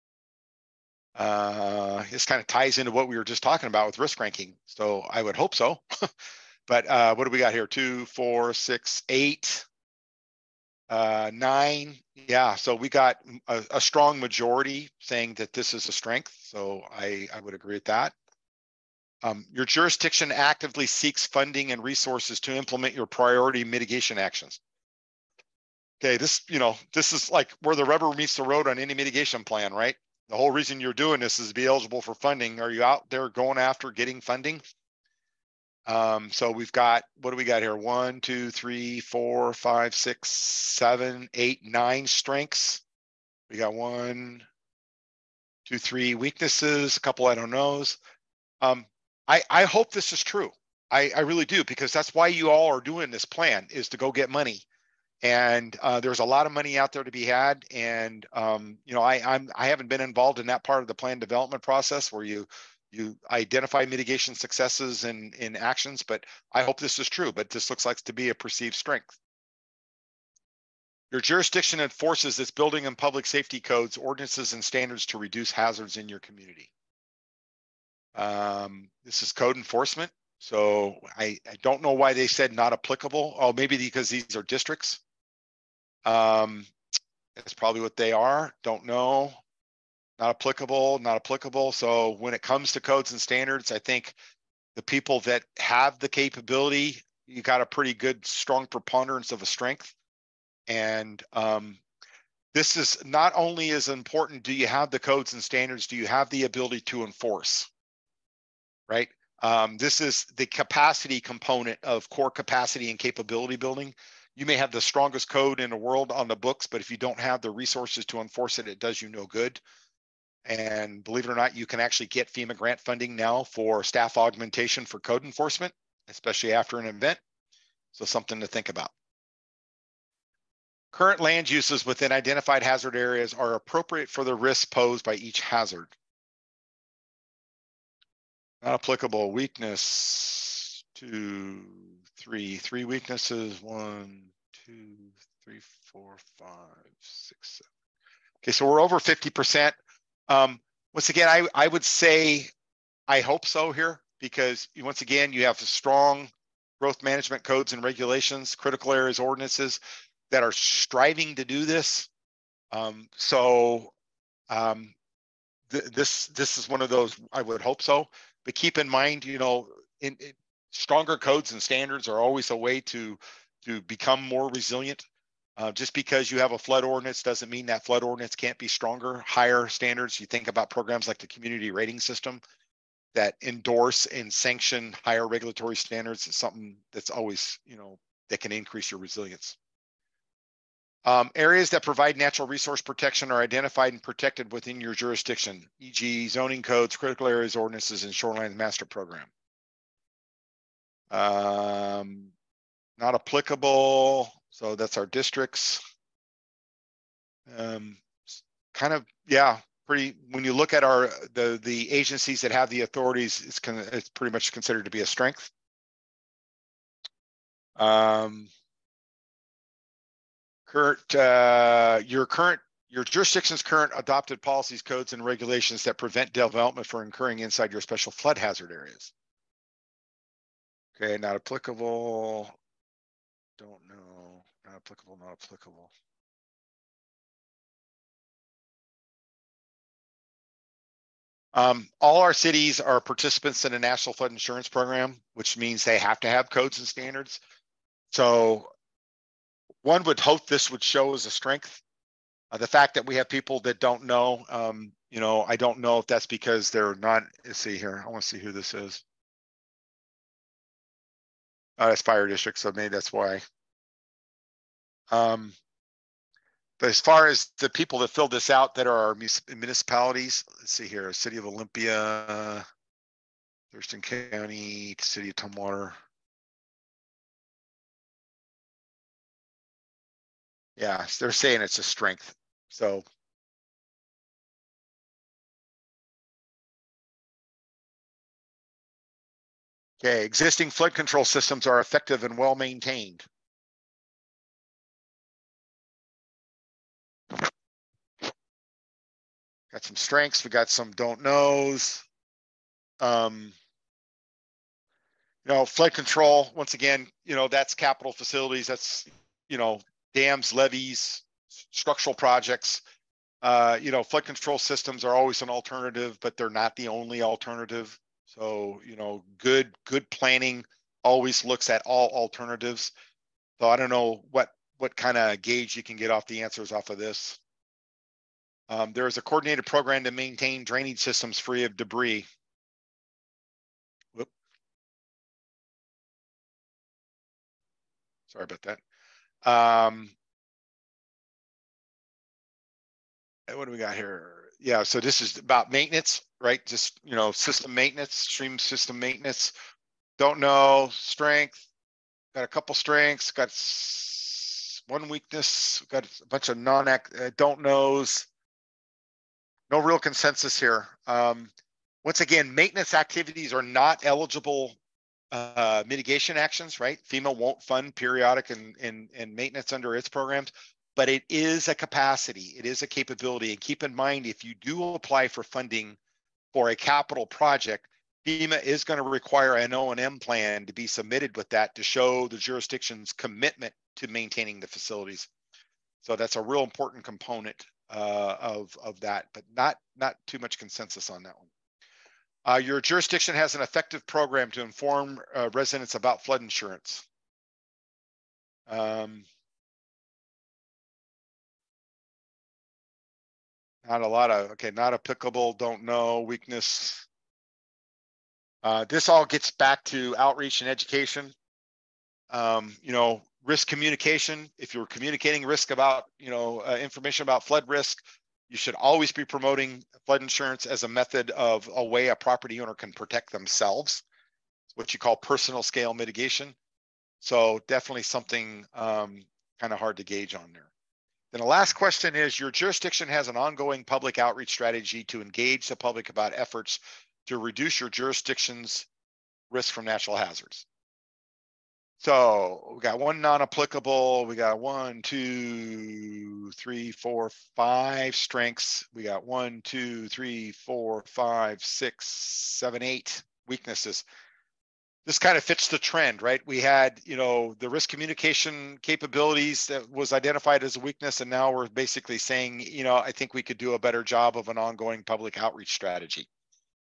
[SPEAKER 2] Uh, this kind of ties into what we were just talking about with risk ranking. So I would hope so. But uh, what do we got here? Two, four, six, eight, uh, nine. Yeah, so we got a, a strong majority saying that this is a strength. So I, I would agree with that. Um, your jurisdiction actively seeks funding and resources to implement your priority mitigation actions. Okay, this, you know, this is like where the rubber meets the road on any mitigation plan, right? The whole reason you're doing this is to be eligible for funding. Are you out there going after getting funding? Um, so we've got, what do we got here? One, two, three, four, five, six, seven, eight, nine strengths. We got one, two, three weaknesses, a couple I don't knows. Um, I, I hope this is true. I, I really do, because that's why you all are doing this plan, is to go get money. And uh, there's a lot of money out there to be had. And, um, you know, I, I'm, I haven't been involved in that part of the plan development process where you, you identify mitigation successes and in actions, but I hope this is true, but this looks like to be a perceived strength. Your jurisdiction enforces its building and public safety codes, ordinances, and standards to reduce hazards in your community. Um, this is code enforcement. So I, I don't know why they said not applicable. Oh, maybe because these are districts. Um, that's probably what they are. Don't know. Not applicable, not applicable. So when it comes to codes and standards, I think the people that have the capability, you got a pretty good, strong preponderance of a strength. And um, this is not only as important, do you have the codes and standards, do you have the ability to enforce, right? Um, this is the capacity component of core capacity and capability building. You may have the strongest code in the world on the books, but if you don't have the resources to enforce it, it does you no good. And believe it or not, you can actually get FEMA grant funding now for staff augmentation for code enforcement, especially after an event. So something to think about. Current land uses within identified hazard areas are appropriate for the risks posed by each hazard. Not applicable. Weakness, two, three, three weaknesses, one, two, three, four, five, six, seven. Okay, so we're over fifty percent. Um, once again, I, I would say, I hope so here, because once again, you have strong growth management codes and regulations, critical areas ordinances that are striving to do this. Um, so um, th this this is one of those, I would hope so. But keep in mind, you know, in, in stronger codes and standards are always a way to, to become more resilient. Uh, just because you have a flood ordinance doesn't mean that flood ordinance can't be stronger. Higher standards, you think about programs like the community rating system that endorse and sanction higher regulatory standards. Is something that's always, you know, that can increase your resilience. Um, areas that provide natural resource protection are identified and protected within your jurisdiction, for example zoning codes, critical areas ordinances, and shoreline master program. Um, not applicable, so that's our districts. Um, kind of, yeah, pretty, when you look at our, the, the agencies that have the authorities, it's, kind of, it's pretty much considered to be a strength. Um, current, uh, your current, your jurisdiction's current adopted policies, codes, and regulations that prevent development from occurring inside your special flood hazard areas. Okay, not applicable. Don't know. Not applicable, not applicable. Um, all our cities are participants in a national flood insurance program, which means they have to have codes and standards. So one would hope this would show as a strength. Uh, the fact that we have people that don't know, um, you know, I don't know if that's because they're not, let's see here. I want to see who this is. Oh, that's fire district, so maybe that's why. Um, but as far as the people that filled this out that are our municipalities, let's see here, City of Olympia, Thurston County, City of Tumwater. Yeah, they're saying it's a strength. So okay, existing flood control systems are effective and well maintained. Got some strengths, we got some don't knows. Um, you know, flood control, once again, you know, that's capital facilities, that's, you know, dams, levees, structural projects. Uh, you know, flood control systems are always an alternative, but they're not the only alternative. So, you know, good, good planning always looks at all alternatives. So I don't know what, what kind of gauge you can get off the answers off of this. Um, there is a coordinated program to maintain drainage systems free of debris. Whoop. Sorry about that. Um, what do we got here? Yeah, so this is about maintenance, right? Just, you know, system maintenance, stream system maintenance. Don't know, strength. Got a couple strengths, got one weakness, got a bunch of non-act, uh, don't knows. No real consensus here. Um, once again, maintenance activities are not eligible uh, mitigation actions, right? FEMA won't fund periodic and, and, and maintenance under its programs, but it is a capacity, it is a capability. And keep in mind, if you do apply for funding for a capital project, FEMA is going to require an O and M plan to be submitted with that to show the jurisdiction's commitment to maintaining the facilities. So that's a real important component uh, of, of that, but not, not too much consensus on that one. Uh, your jurisdiction has an effective program to inform uh, residents about flood insurance. Um, not a lot of, okay, not applicable, don't know, weakness. Uh, this all gets back to outreach and education. Um, you know, risk communication. If you're communicating risk about, you know, uh, information about flood risk, you should always be promoting flood insurance as a method of a way a property owner can protect themselves, what you call personal scale mitigation. So definitely something um, kind of hard to gauge on there. Then the last question is, your jurisdiction has an ongoing public outreach strategy to engage the public about efforts to reduce your jurisdiction's risk from natural hazards. So we got one non-applicable, we got one, two, three, four, five strengths. We got one, two, three, four, five, six, seven, eight weaknesses. This kind of fits the trend, right? We had, you know, the risk communication capabilities that was identified as a weakness, and now we're basically saying, you know, I think we could do a better job of an ongoing public outreach strategy.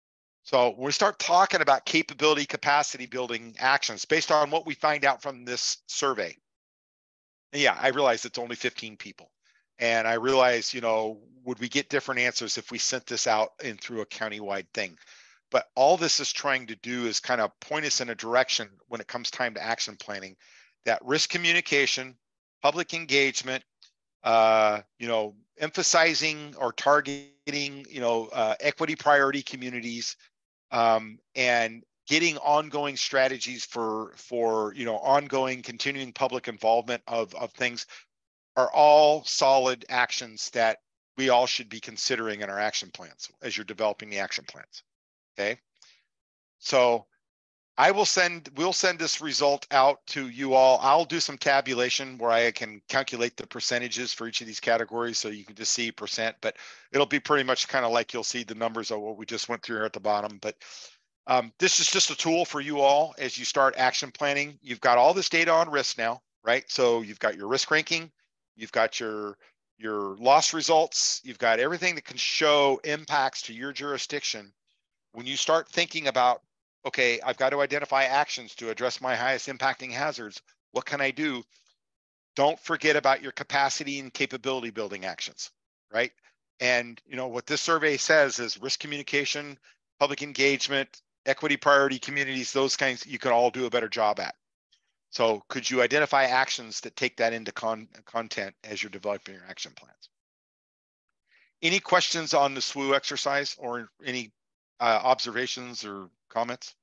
[SPEAKER 2] So when we start talking about capability, capacity building actions based on what we find out from this survey. And yeah, I realize it's only fifteen people. And I realize, you know, would we get different answers if we sent this out in through a countywide thing? But all this is trying to do is kind of point us in a direction when it comes time to action planning, that risk communication, public engagement, uh, you know, emphasizing or targeting, you know, uh, equity priority communities, um, and getting ongoing strategies for, for, you know, ongoing continuing public involvement of, of things are all solid actions that we all should be considering in our action plans as you're developing the action plans. Okay. So I will send, we'll send this result out to you all. I'll do some tabulation where I can calculate the percentages for each of these categories. So you can just see percent, but it'll be pretty much kind of like you'll see the numbers of what we just went through here at the bottom. But um, this is just a tool for you all as you start action planning. You've got all this data on risk now, right? So you've got your risk ranking, you've got your, your loss results, you've got everything that can show impacts to your jurisdiction. When you start thinking about, okay, I've got to identify actions to address my highest impacting hazards, what can I do? Don't forget about your capacity and capability building actions, right? And you know what this survey says is risk communication, public engagement, equity priority communities, those kinds you can all do a better job at. So could you identify actions that take that into con content as you're developing your action plans? Any questions on the S W O exercise or any uh, observations or comments?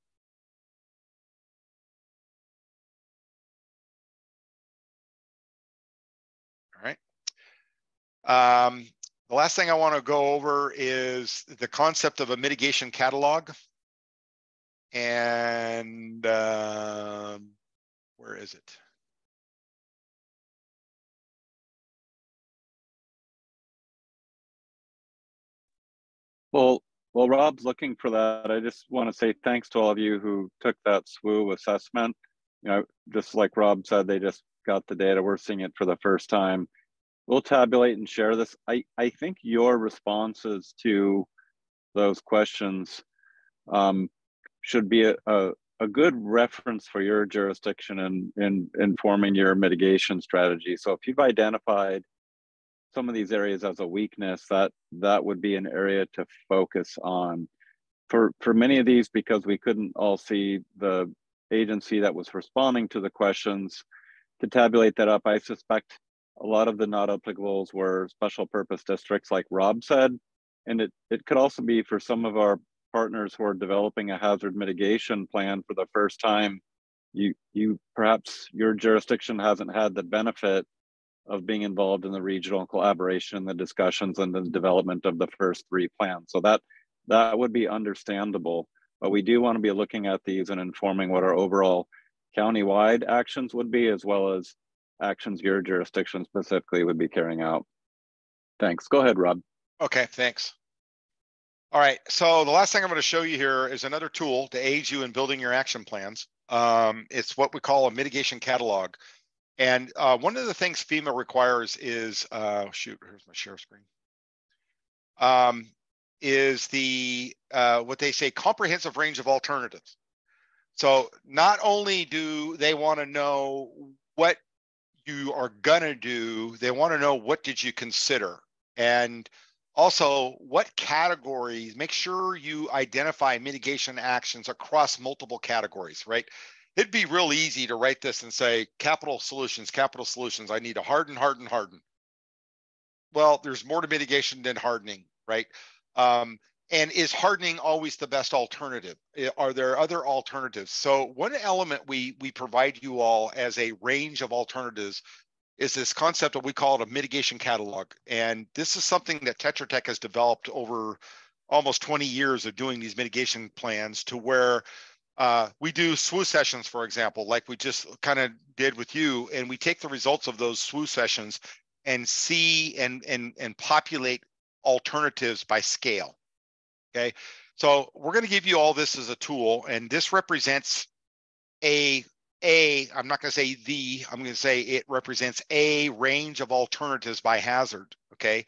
[SPEAKER 2] All right. Um, the last thing I want to go over is the concept of a mitigation catalog. And um, where is it?
[SPEAKER 1] Well, while Rob's looking for that, I just want to say thanks to all of you who took that S W O assessment. You know, just like Rob said, they just got the data. We're seeing it for the first time. We'll tabulate and share this. I, I think your responses to those questions um, should be a, a, a good reference for your jurisdiction in, in informing your mitigation strategy. So if you've identified some of these areas as a weakness, that that would be an area to focus on. For, for many of these, because we couldn't all see the agency that was responding to the questions, to tabulate that up, I suspect a lot of the not applicables were special purpose districts, like Rob said. And it, it could also be for some of our partners who are developing a hazard mitigation plan for the first time. You, you perhaps your jurisdiction hasn't had the benefit of being involved in the regional collaboration, the discussions, and the development of the first three plans. So that that would be understandable. But we do want to be looking at these and informing what our overall county-wide actions would be, as well as actions your jurisdiction specifically would be carrying out. Thanks. Go ahead, Rob.
[SPEAKER 2] Okay, thanks. All right, so the last thing I'm going to show you here is another tool to aid you in building your action plans. Um, it's what we call a mitigation catalog. And uh, one of the things FEMA requires is, uh, shoot, here's my share screen, um, is the, uh, what they say, comprehensive range of alternatives. So not only do they want to know what you are gonna do, they want to know what did you consider, and also what categories. Make sure you identify mitigation actions across multiple categories, right? It'd be real easy to write this and say capital solutions, capital solutions. I need to harden, harden, harden. Well, there's more to mitigation than hardening, right? Um, and is hardening always the best alternative? Are there other alternatives? So one element we we provide you all as a range of alternatives is this concept that we call it a mitigation catalog. And this is something that Tetra Tech has developed over almost twenty years of doing these mitigation plans, to where uh, we do S W O sessions, for example, like we just kind of did with you, and we take the results of those S W O sessions and see and and and populate alternatives by scale. Okay, so we're going to give you all this as a tool, and this represents a a I'm not going to say the I'm going to say it represents a range of alternatives by hazard. Okay,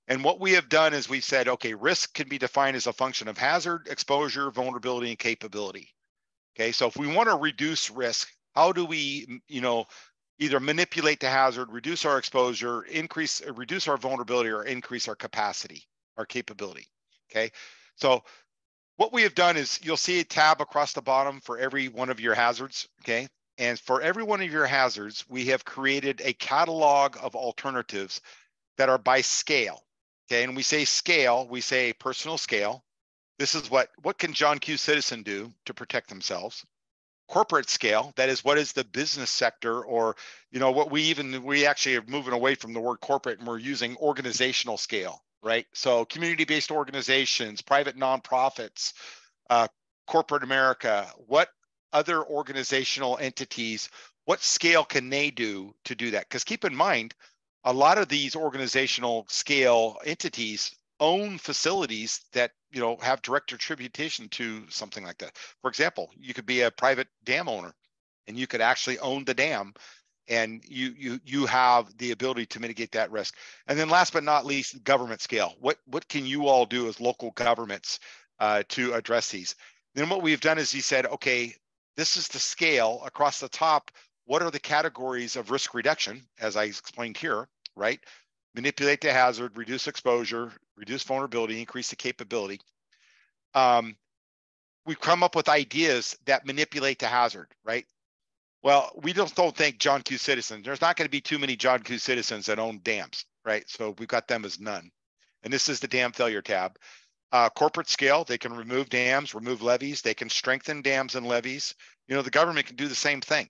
[SPEAKER 2] And what we have done is we said, okay, risk can be defined as a function of hazard, exposure, vulnerability, and capability. Okay, so if we want to reduce risk, how do we, you know, either manipulate the hazard, reduce our exposure, increase, reduce our vulnerability, or increase our capacity, our capability? Okay, so what we have done is you'll see a tab across the bottom for every one of your hazards. Okay, and for every one of your hazards, we have created a catalog of alternatives that are by scale. Okay, and we say scale, we say personal scale. This is what, what can John Q. Citizen do to protect themselves? Corporate scale, that is, what is the business sector, or, you know, what we even, we actually are moving away from the word corporate and we're using organizational scale, right? So community-based organizations, private nonprofits, uh, corporate America, what other organizational entities, what scale can they do to do that? Because keep in mind, a lot of these organizational scale entities own facilities that, you know, have direct attribution to something like that. For example, you could be a private dam owner and you could actually own the dam, and you you you have the ability to mitigate that risk. And then last but not least, government scale. What what can you all do as local governments uh, to address these? Then what we've done is he said, okay, this is the scale across the top. What are the categories of risk reduction, as I explained here, right? Manipulate the hazard, reduce exposure, reduce vulnerability, increase the capability. Um, we've come up with ideas that manipulate the hazard, right? Well, we just don't think John Q. Citizen. There's not going to be too many John Q. Citizens that own dams, right? So we've got them as none. And this is the dam failure tab. Uh, corporate scale, they can remove dams, remove levees. They can strengthen dams and levees. You know, the government can do the same thing.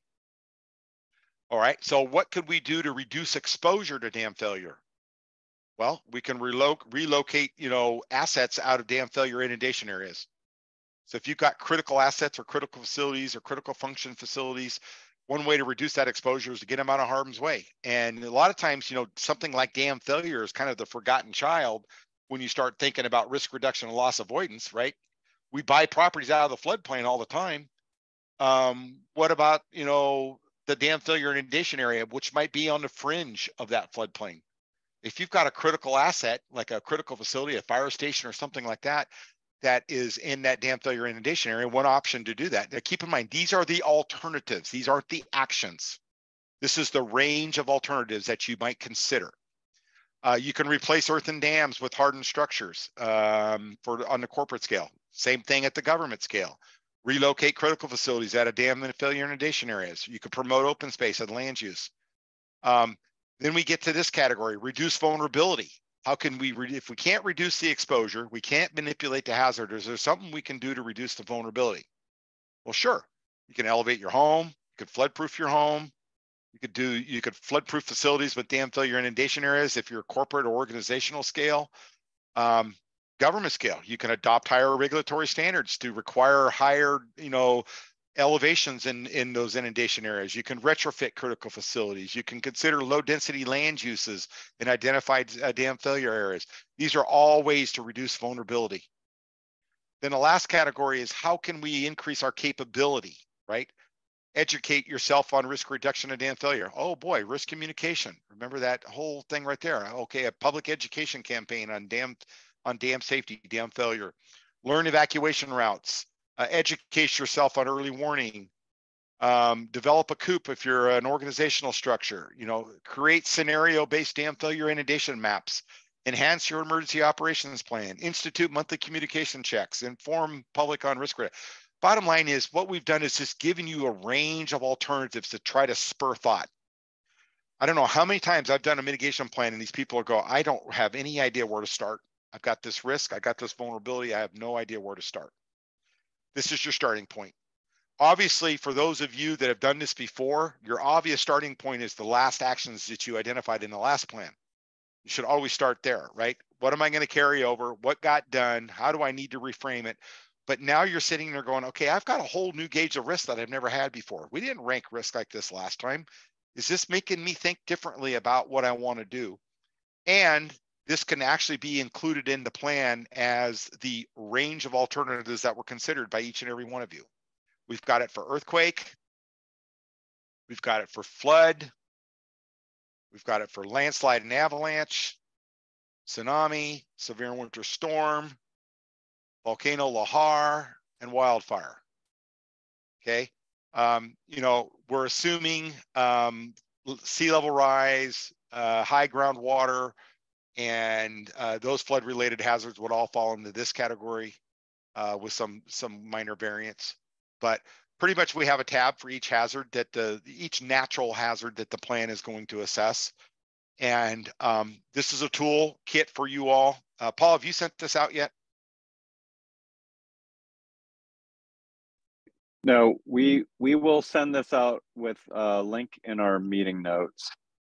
[SPEAKER 2] All right, so what could we do to reduce exposure to dam failure? Well, we can reloc relocate, you know, assets out of dam failure inundation areas. So if you've got critical assets or critical facilities or critical function facilities, one way to reduce that exposure is to get them out of harm's way. And a lot of times, you know, something like dam failure is kind of the forgotten child when you start thinking about risk reduction and loss avoidance, right? We buy properties out of the floodplain all the time. Um, what about, you know, the dam failure inundation area, which might be on the fringe of that floodplain? If you've got a critical asset, like a critical facility, a fire station or something like that, that is in that dam failure inundation area, one option to do that. Now, keep in mind, these are the alternatives. These aren't the actions. This is the range of alternatives that you might consider. Uh, you can replace earthen dams with hardened structures um, for on the corporate scale. Same thing at the government scale. Relocate critical facilities out of dam and failure inundation areas. You can promote open space and land use. Um, then we get to this category, reduce vulnerability. How can we, if we can't reduce the exposure, we can't manipulate the hazard, is there something we can do to reduce the vulnerability? Well, sure. You can elevate your home. You could flood-proof your home. You could do, you could flood-proof facilities with dam failure inundation areas if you're corporate or organizational scale. Um, government scale, you can adopt higher regulatory standards to require higher, you know, elevations in, in those inundation areas. You can retrofit critical facilities. You can consider low density land uses in identified uh, dam failure areas. These are all ways to reduce vulnerability. Then the last category is how can we increase our capability, right? Educate yourself on risk reduction and dam failure. Oh boy, risk communication. Remember that whole thing right there. Okay, a public education campaign on dam, on dam safety, dam failure. Learn evacuation routes. Uh, educate yourself on early warning, um, develop a COOP if you're an organizational structure, you know, create scenario-based dam failure inundation maps, enhance your emergency operations plan, institute monthly communication checks, inform public on risk. Bottom line is what we've done is just given you a range of alternatives to try to spur thought. I don't know how many times I've done a mitigation plan and these people go, I don't have any idea where to start. I've got this risk, I got this vulnerability, I have no idea where to start. This is your starting point. Obviously, for those of you that have done this before, your obvious starting point is the last actions that you identified in the last plan. You should always start there, right? What am I going to carry over? What got done? How do I need to reframe it? But now you're sitting there going, okay, I've got a whole new gauge of risk that I've never had before. We didn't rank risk like this last time. Is this making me think differently about what I want to do? And this can actually be included in the plan as the range of alternatives that were considered by each and every one of you. We've got it for earthquake. We've got it for flood. We've got it for landslide and avalanche. tsunami, severe winter storm, volcano lahar, and wildfire. Okay. Um, you know, we're assuming um, sea level rise, uh, high groundwater, and uh, those flood related hazards would all fall into this category uh, with some some minor variants. But pretty much we have a tab for each hazard that the each natural hazard that the plan is going to assess. And um, this is a tool kit for you all. Uh, Paul, have you sent this out yet?
[SPEAKER 1] No, we we will send this out with a link in our meeting notes.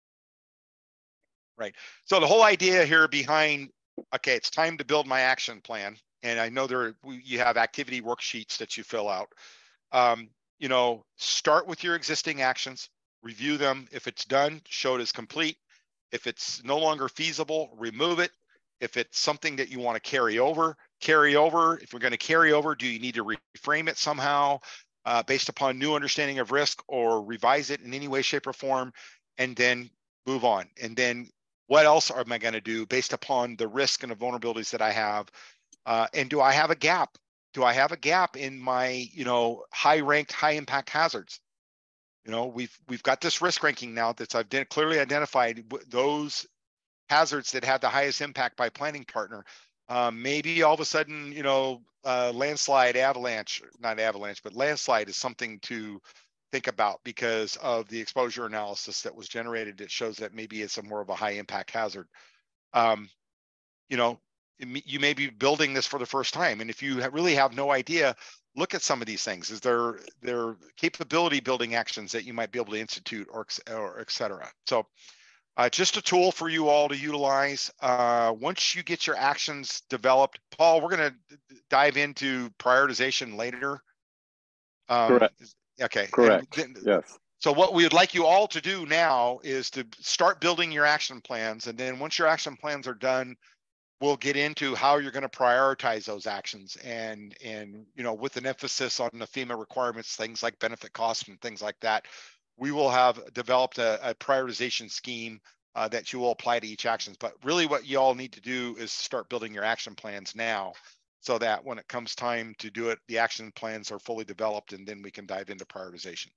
[SPEAKER 2] Right. So the whole idea here behind, okay, it's time to build my action plan. And I know there you have activity worksheets that you fill out. Um, you know, start with your existing actions, review them. If it's done, show it as complete. If it's no longer feasible, remove it. If it's something that you want to carry over, carry over. If we're going to carry over, do you need to reframe it somehow uh, based upon new understanding of risk, or revise it in any way, shape, or form, and then move on? And then what else am I going to do based upon the risk and the vulnerabilities that I have? Uh, and do I have a gap? Do I have a gap in my, you know, high ranked, high impact hazards? You know, we've we've got this risk ranking now that's I've clearly identified those hazards that have the highest impact by planning partner. Um, maybe all of a sudden, you know, uh, landslide, avalanche, not avalanche, but landslide is something to think about because of the exposure analysis that was generated. It shows that maybe it's a more of a high impact hazard. Um, you know, you may be building this for the first time. And if you really have no idea, look at some of these things. Is there, there capability building actions that you might be able to institute, or, or et cetera. So uh, just a tool for you all to utilize. Uh, once you get your actions developed, Paul, we're going to dive into prioritization later. Um,
[SPEAKER 1] Correct.
[SPEAKER 2] okay.
[SPEAKER 1] Correct.
[SPEAKER 2] And then,
[SPEAKER 1] yes.
[SPEAKER 2] so what we would like you all to do now is to start building your action plans. And then once your action plans are done, we'll get into how you're going to prioritize those actions, and and you know, with an emphasis on the FEMA requirements, things like benefit costs and things like that. We will have developed a, a prioritization scheme uh, that you will apply to each actions. But really what you all need to do is start building your action plans now, so that when it comes time to do it, the action plans are fully developed, and then we can dive into prioritization.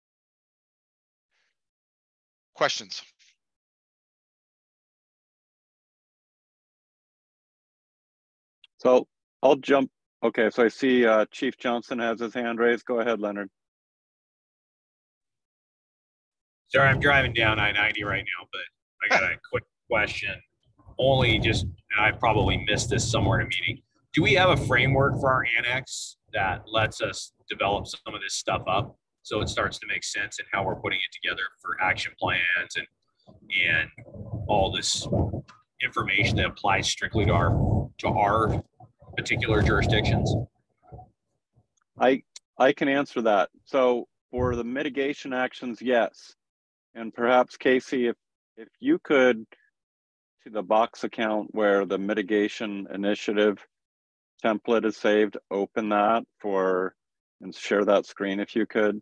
[SPEAKER 2] Questions?
[SPEAKER 1] So I'll jump. Okay, so I see uh, Chief Johnson has his hand raised. Go ahead, Leonard.
[SPEAKER 3] Sorry, I'm driving down I ninety right now, but I got a quick question. Only just, and I probably missed this somewhere in a meeting. Do we have a framework for our annex that lets us develop some of this stuff up so it starts to make sense in how we're putting it together for action plans and and all this information that applies strictly to our to our particular jurisdictions?
[SPEAKER 1] I I can answer that. So for the mitigation actions, yes. And perhaps Casey, if if you could, to the box account where the mitigation initiative template is saved, open that for and share that screen if you could.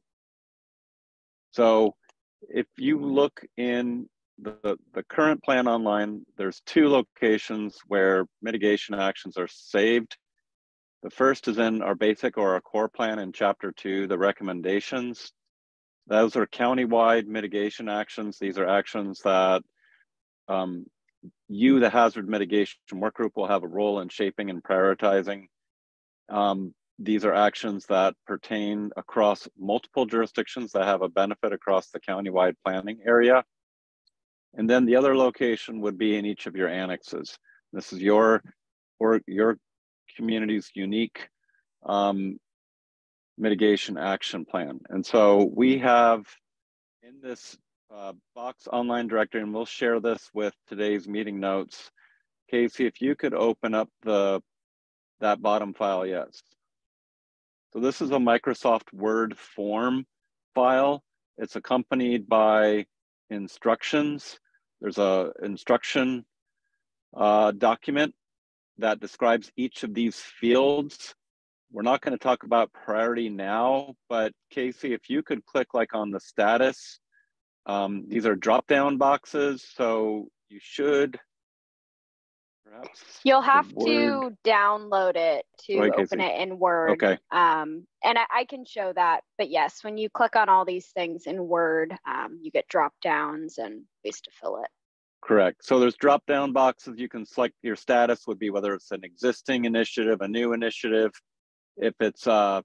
[SPEAKER 1] So if you look in the, the current plan online, there's two locations where mitigation actions are saved. The first is in our basic or our core plan in chapter two, the recommendations. Those are countywide mitigation actions. These are actions that um, you, the hazard mitigation work group, will have a role in shaping and prioritizing. Um, these are actions that pertain across multiple jurisdictions that have a benefit across the countywide planning area. And then the other location would be in each of your annexes. This is your, or your community's unique um, mitigation action plan. And so we have in this uh, box online directory, and we'll share this with today's meeting notes. Casey, if you could open up the that bottom file, yes. So this is a Microsoft Word form file. It's accompanied by instructions. There's a instruction uh, document that describes each of these fields. We're not going to talk about priority now, but Casey, if you could click like on the status, um, these are drop-down boxes, so you should perhaps.
[SPEAKER 4] You'll have
[SPEAKER 1] Word.
[SPEAKER 4] to download it to
[SPEAKER 1] Oh,
[SPEAKER 4] open it in Word.
[SPEAKER 1] Okay.
[SPEAKER 4] Um, and I, I can show that. But yes, when you click on all these things in Word, um, you get drop downs and ways to fill it.
[SPEAKER 1] Correct. So there's drop down boxes. You can select your status would be whether it's an existing initiative, a new initiative, if it's a,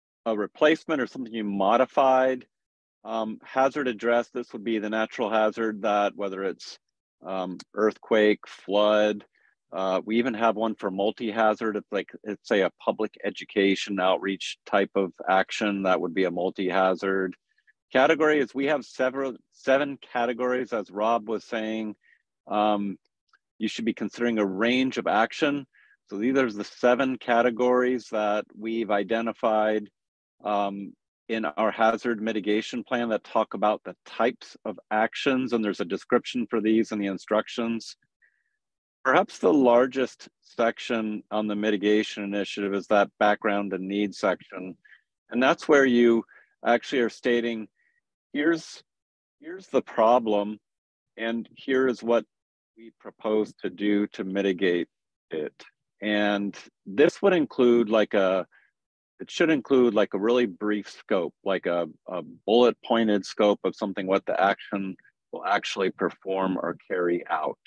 [SPEAKER 1] a replacement or something you modified. Um, hazard address, this would be the natural hazard that whether it's um, earthquake, flood. Uh, we even have one for multi-hazard. It's like, it's say a public education outreach type of action that would be a multi-hazard. Category is we have several, seven categories, as Rob was saying. Um, you should be considering a range of action. So these are the seven categories that we've identified um, in our hazard mitigation plan that talk about the types of actions, and there's a description for these in the instructions. Perhaps the largest section on the mitigation initiative is that background and needs section. And that's where you actually are stating, here's, here's the problem, and here is what we propose to do to mitigate it. And this would include like a, it should include like a really brief scope, like a, a bullet pointed scope of something, what the action will actually perform or carry out.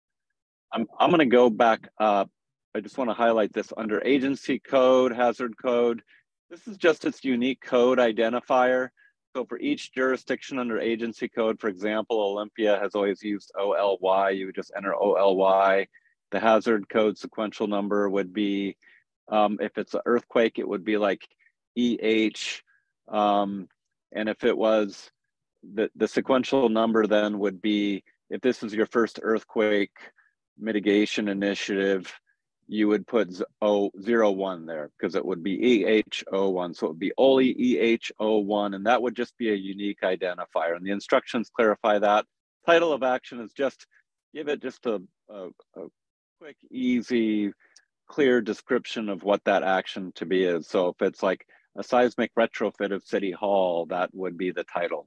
[SPEAKER 1] I'm, I'm gonna go back up. I just wanna highlight this under agency code, hazard code. This is just its unique code identifier. So for each jurisdiction under agency code, for example, Olympia has always used O L Y. You would just enter O L Y. The hazard code sequential number would be, um, if it's an earthquake, it would be like E H. Um, and if it was, the, the sequential number then would be, if this is your first earthquake mitigation initiative, you would put zero one there because it would be E H zero one. So it would be O L Y E H zero one, and that would just be a unique identifier. And the instructions clarify that. Title of action is just, give it just a, a, a quick, easy, clear description of what that action to be is. So if it's like a seismic retrofit of City Hall, that would be the title.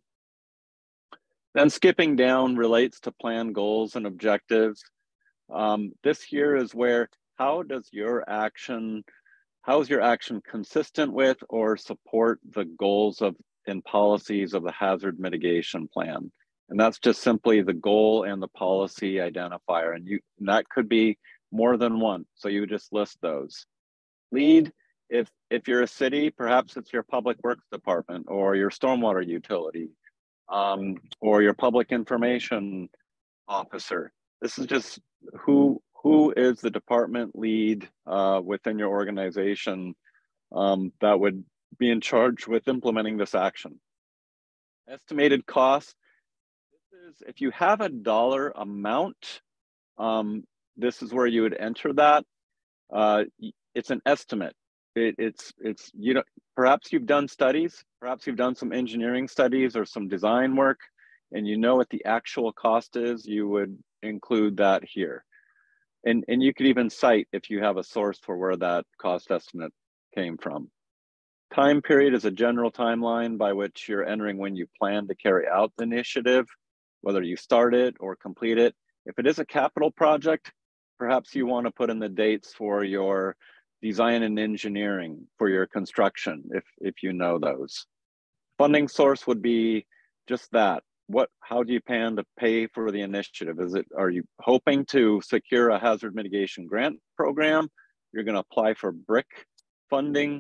[SPEAKER 1] Then skipping down relates to plan goals and objectives. Um, this here is where, how does your action, how is your action consistent with or support the goals of and policies of the hazard mitigation plan? And that's just simply the goal and the policy identifier. And you, and that could be more than one. So you just list those. Lead, if, if you're a city, perhaps it's your public works department or your stormwater utility um, or your public information officer. This is just who, who is the department lead uh, within your organization um, that would be in charge with implementing this action. Estimated cost. This is, if you have a dollar amount, um, this is where you would enter that. Uh, it's an estimate. It, it's, it's, you know, perhaps you've done studies, perhaps you've done some engineering studies or some design work, and you know what the actual cost is, you would include that here. And, and you could even cite if you have a source for where that cost estimate came from. Time period is a general timeline by which you're entering when you plan to carry out the initiative, whether you start it or complete it. If it is a capital project, perhaps you want to put in the dates for your design and engineering for your construction, if, if you know those. Funding source would be just that. What, how do you plan to pay for the initiative? Is it, are you hoping to secure a hazard mitigation grant program? You're going to apply for BRIC funding,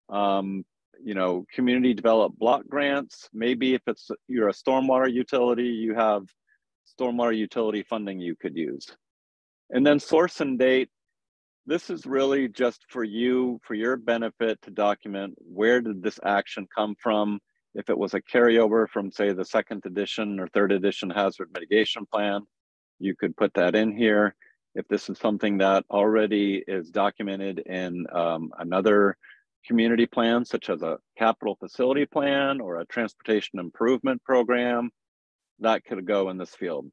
[SPEAKER 1] um, you know, community developed block grants. Maybe if it's, you're a stormwater utility, you have stormwater utility funding you could use. And then source and date. This is really just for you, for your benefit to document where did this action come from. If it was a carryover from, say, the second edition or third edition hazard mitigation plan, you could put that in here. If this is something that already is documented in um, another community plan, such as a capital facility plan or a transportation improvement program, that could go in this field.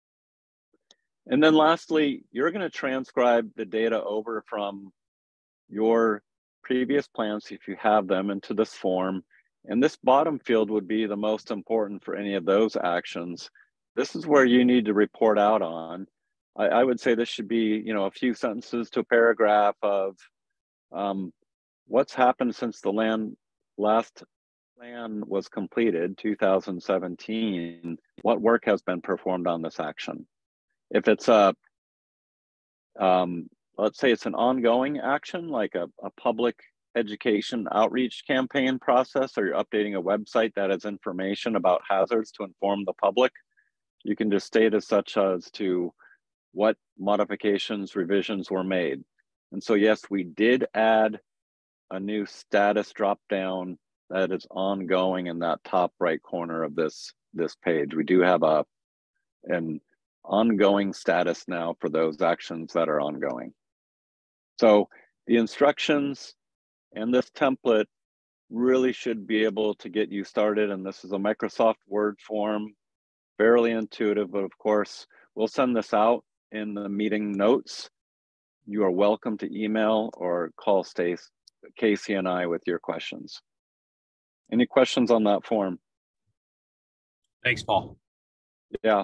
[SPEAKER 1] And then lastly, you're going to transcribe the data over from your previous plans, if you have them, into this form. And this bottom field would be the most important for any of those actions. This is where you need to report out on. I, I would say this should be, you know, a few sentences to a paragraph of um, what's happened since the land last plan was completed, two thousand seventeen. What work has been performed on this action? If it's a, um, let's say it's an ongoing action, like a, a public education outreach campaign process, or you're updating a website that has information about hazards to inform the public, you can just state as such as to what modifications, revisions were made. And so yes, we did add a new status drop down that is ongoing in that top right corner of this, this page. We do have a, an ongoing status now for those actions that are ongoing. So the instructions and this template really should be able to get you started. And this is a Microsoft Word form, fairly intuitive, but of course, we'll send this out in the meeting notes. You are welcome to email or call Stace, Casey and I with your questions. Any questions on that form?
[SPEAKER 3] Thanks, Paul.
[SPEAKER 1] Yeah.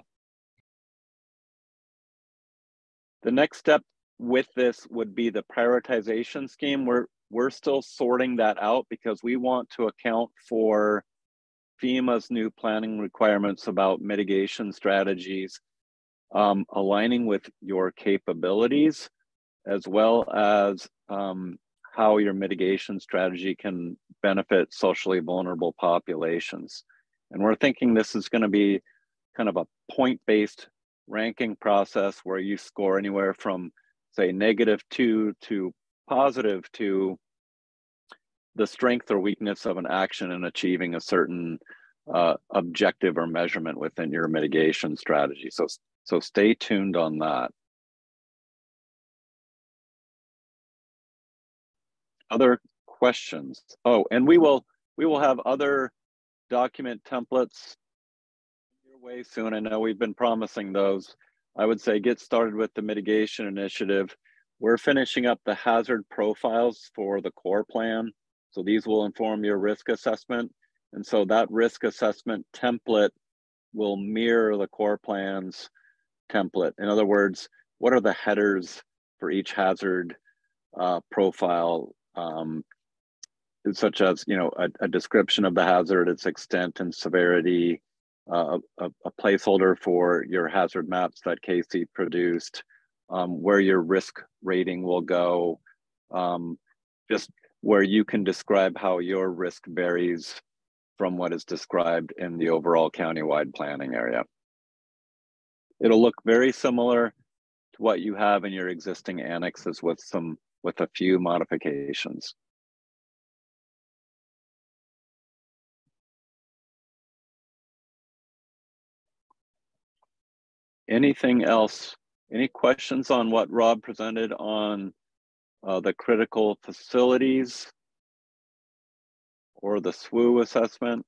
[SPEAKER 1] The next step with this would be the prioritization scheme. We're, we're still sorting that out because we want to account for FEMA's new planning requirements about mitigation strategies, um, aligning with your capabilities, as well as um, how your mitigation strategy can benefit socially vulnerable populations. And we're thinking this is going to be kind of a point-based ranking process where you score anywhere from, say, negative two to positive two, the strength or weakness of an action in achieving a certain uh, objective or measurement within your mitigation strategy. So, so stay tuned on that. Other questions? Oh, and we will we will have other document templates your way soon. I know we've been promising those. I would say get started with the mitigation initiative. We're finishing up the hazard profiles for the core plan. So these will inform your risk assessment. And so that risk assessment template will mirror the core plan's template. In other words, what are the headers for each hazard uh, profile, um, such as, you know, a, a description of the hazard, its extent and severity, uh, a, a placeholder for your hazard maps that Casey produced, um, where your risk rating will go, um, just where you can describe how your risk varies from what is described in the overall countywide planning area. It'll look very similar to what you have in your existing annexes with some, with a few modifications. Anything else? Any questions on what Rob presented on uh, the critical facilities or the S W U assessment?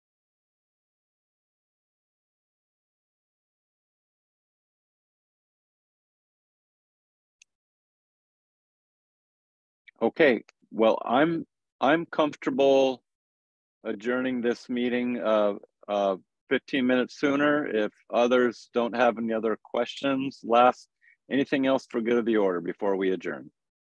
[SPEAKER 1] Okay, well, I'm I'm comfortable adjourning this meeting uh, uh, fifteen minutes sooner if others don't have any other questions. Last, anything else for good of the order before we adjourn?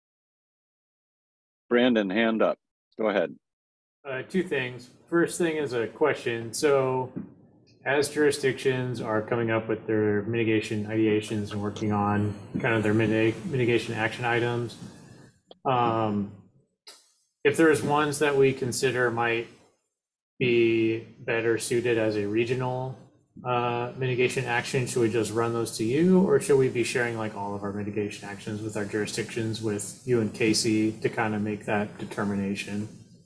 [SPEAKER 1] Brandon, hand up. Go ahead.
[SPEAKER 5] Uh, two things. First thing is a question. So as jurisdictions are coming up with their mitigation ideations and working on kind of their mitig mitigation action items, um, if there's ones that we consider might be better suited as a regional uh, mitigation action, should we just run those to you, or should we be sharing like all of our mitigation actions with our jurisdictions with you and Casey to kind of make that determination?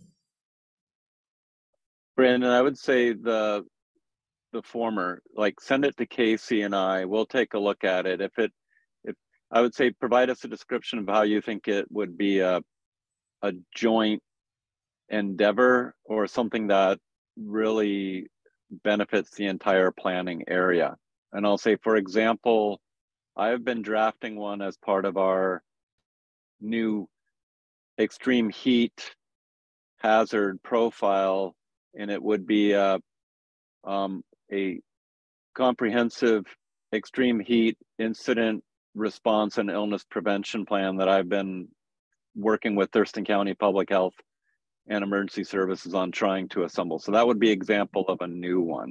[SPEAKER 1] Brandon, I would say the the former, like send it to Casey and I, we'll take a look at it. If it, if I would say provide us a description of how you think it would be a, a joint endeavor or something that really benefits the entire planning area. And I'll say, for example, I've been drafting one as part of our new extreme heat hazard profile, and it would be a, um, a comprehensive extreme heat incident response and illness prevention plan that I've been working with Thurston County Public Health and Emergency Services on trying to assemble. So that would be example of a new one.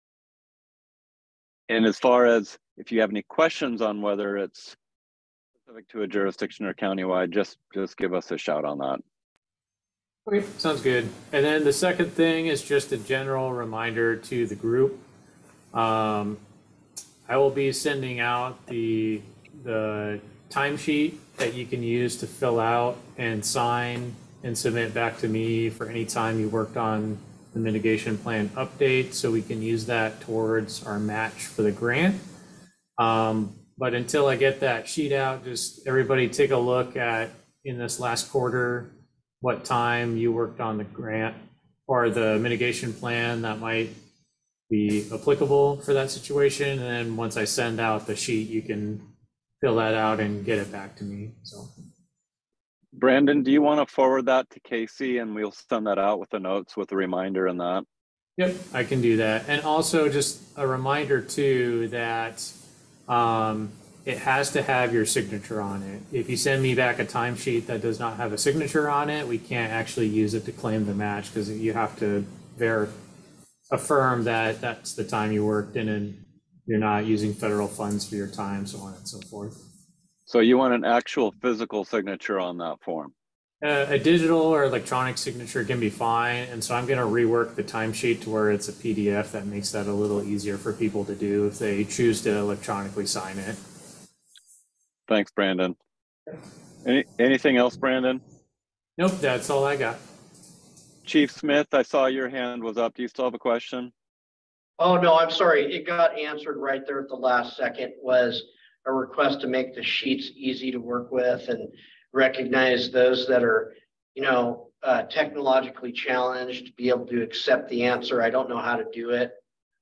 [SPEAKER 1] And as far as if you have any questions on whether it's specific to a jurisdiction or countywide, just, just give us a shout on that.
[SPEAKER 5] Okay, sounds good. And then the second thing is just a general reminder to the group. Um, I will be sending out the, the timesheet that you can use to fill out and sign and submit back to me for any time you worked on the mitigation plan update, so we can use that towards our match for the grant. Um, but until I get that sheet out, just everybody take a look at in this last quarter what time you worked on the grant or the mitigation plan that might be applicable for that situation. And then once I send out the sheet, you can fill that out and get it back to me. So,
[SPEAKER 1] Brandon, do you want to forward that to Casey and we'll send that out with the notes with a reminder and that?
[SPEAKER 5] Yep, I can do that. And also just a reminder too that um, it has to have your signature on it. If you send me back a timesheet that does not have a signature on it, we can't actually use it to claim the match because you have to ver affirm that that's the time you worked in and you're not using federal funds for your time, so on and so forth.
[SPEAKER 1] So you want an actual physical signature on that form?
[SPEAKER 5] Uh, a digital or electronic signature can be fine. And so I'm going to rework the timesheet to where it's a P D F that makes that a little easier for people to do if they choose to electronically sign it.
[SPEAKER 1] Thanks, Brandon. Any, anything else, Brandon?
[SPEAKER 5] Nope, that's all I got.
[SPEAKER 1] Chief Smith, I saw your hand was up. Do you still have a question?
[SPEAKER 6] Oh, no, I'm sorry. It got answered right there at the last second. Was a request to make the sheets easy to work with and recognize those that are, you know, uh, technologically challenged to be able to accept the answer. I don't know how to do it.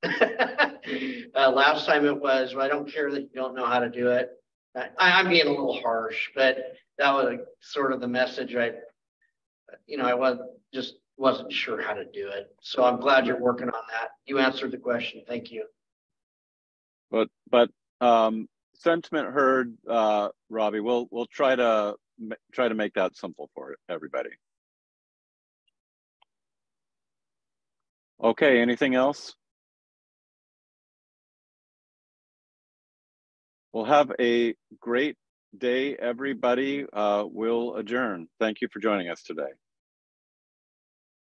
[SPEAKER 6] uh, last time it was, well, I don't care that you don't know how to do it. I, I'm being a little harsh, but that was like sort of the message. I, you know, I was just wasn't sure how to do it. So I'm glad you're working on that. You answered the question. Thank you.
[SPEAKER 1] But, but um, sentiment heard, uh, Robbie. We'll we'll try to try to make that simple for everybody. Okay. Anything else? We'll have a great day, everybody. Uh, we'll adjourn. Thank you for joining us today.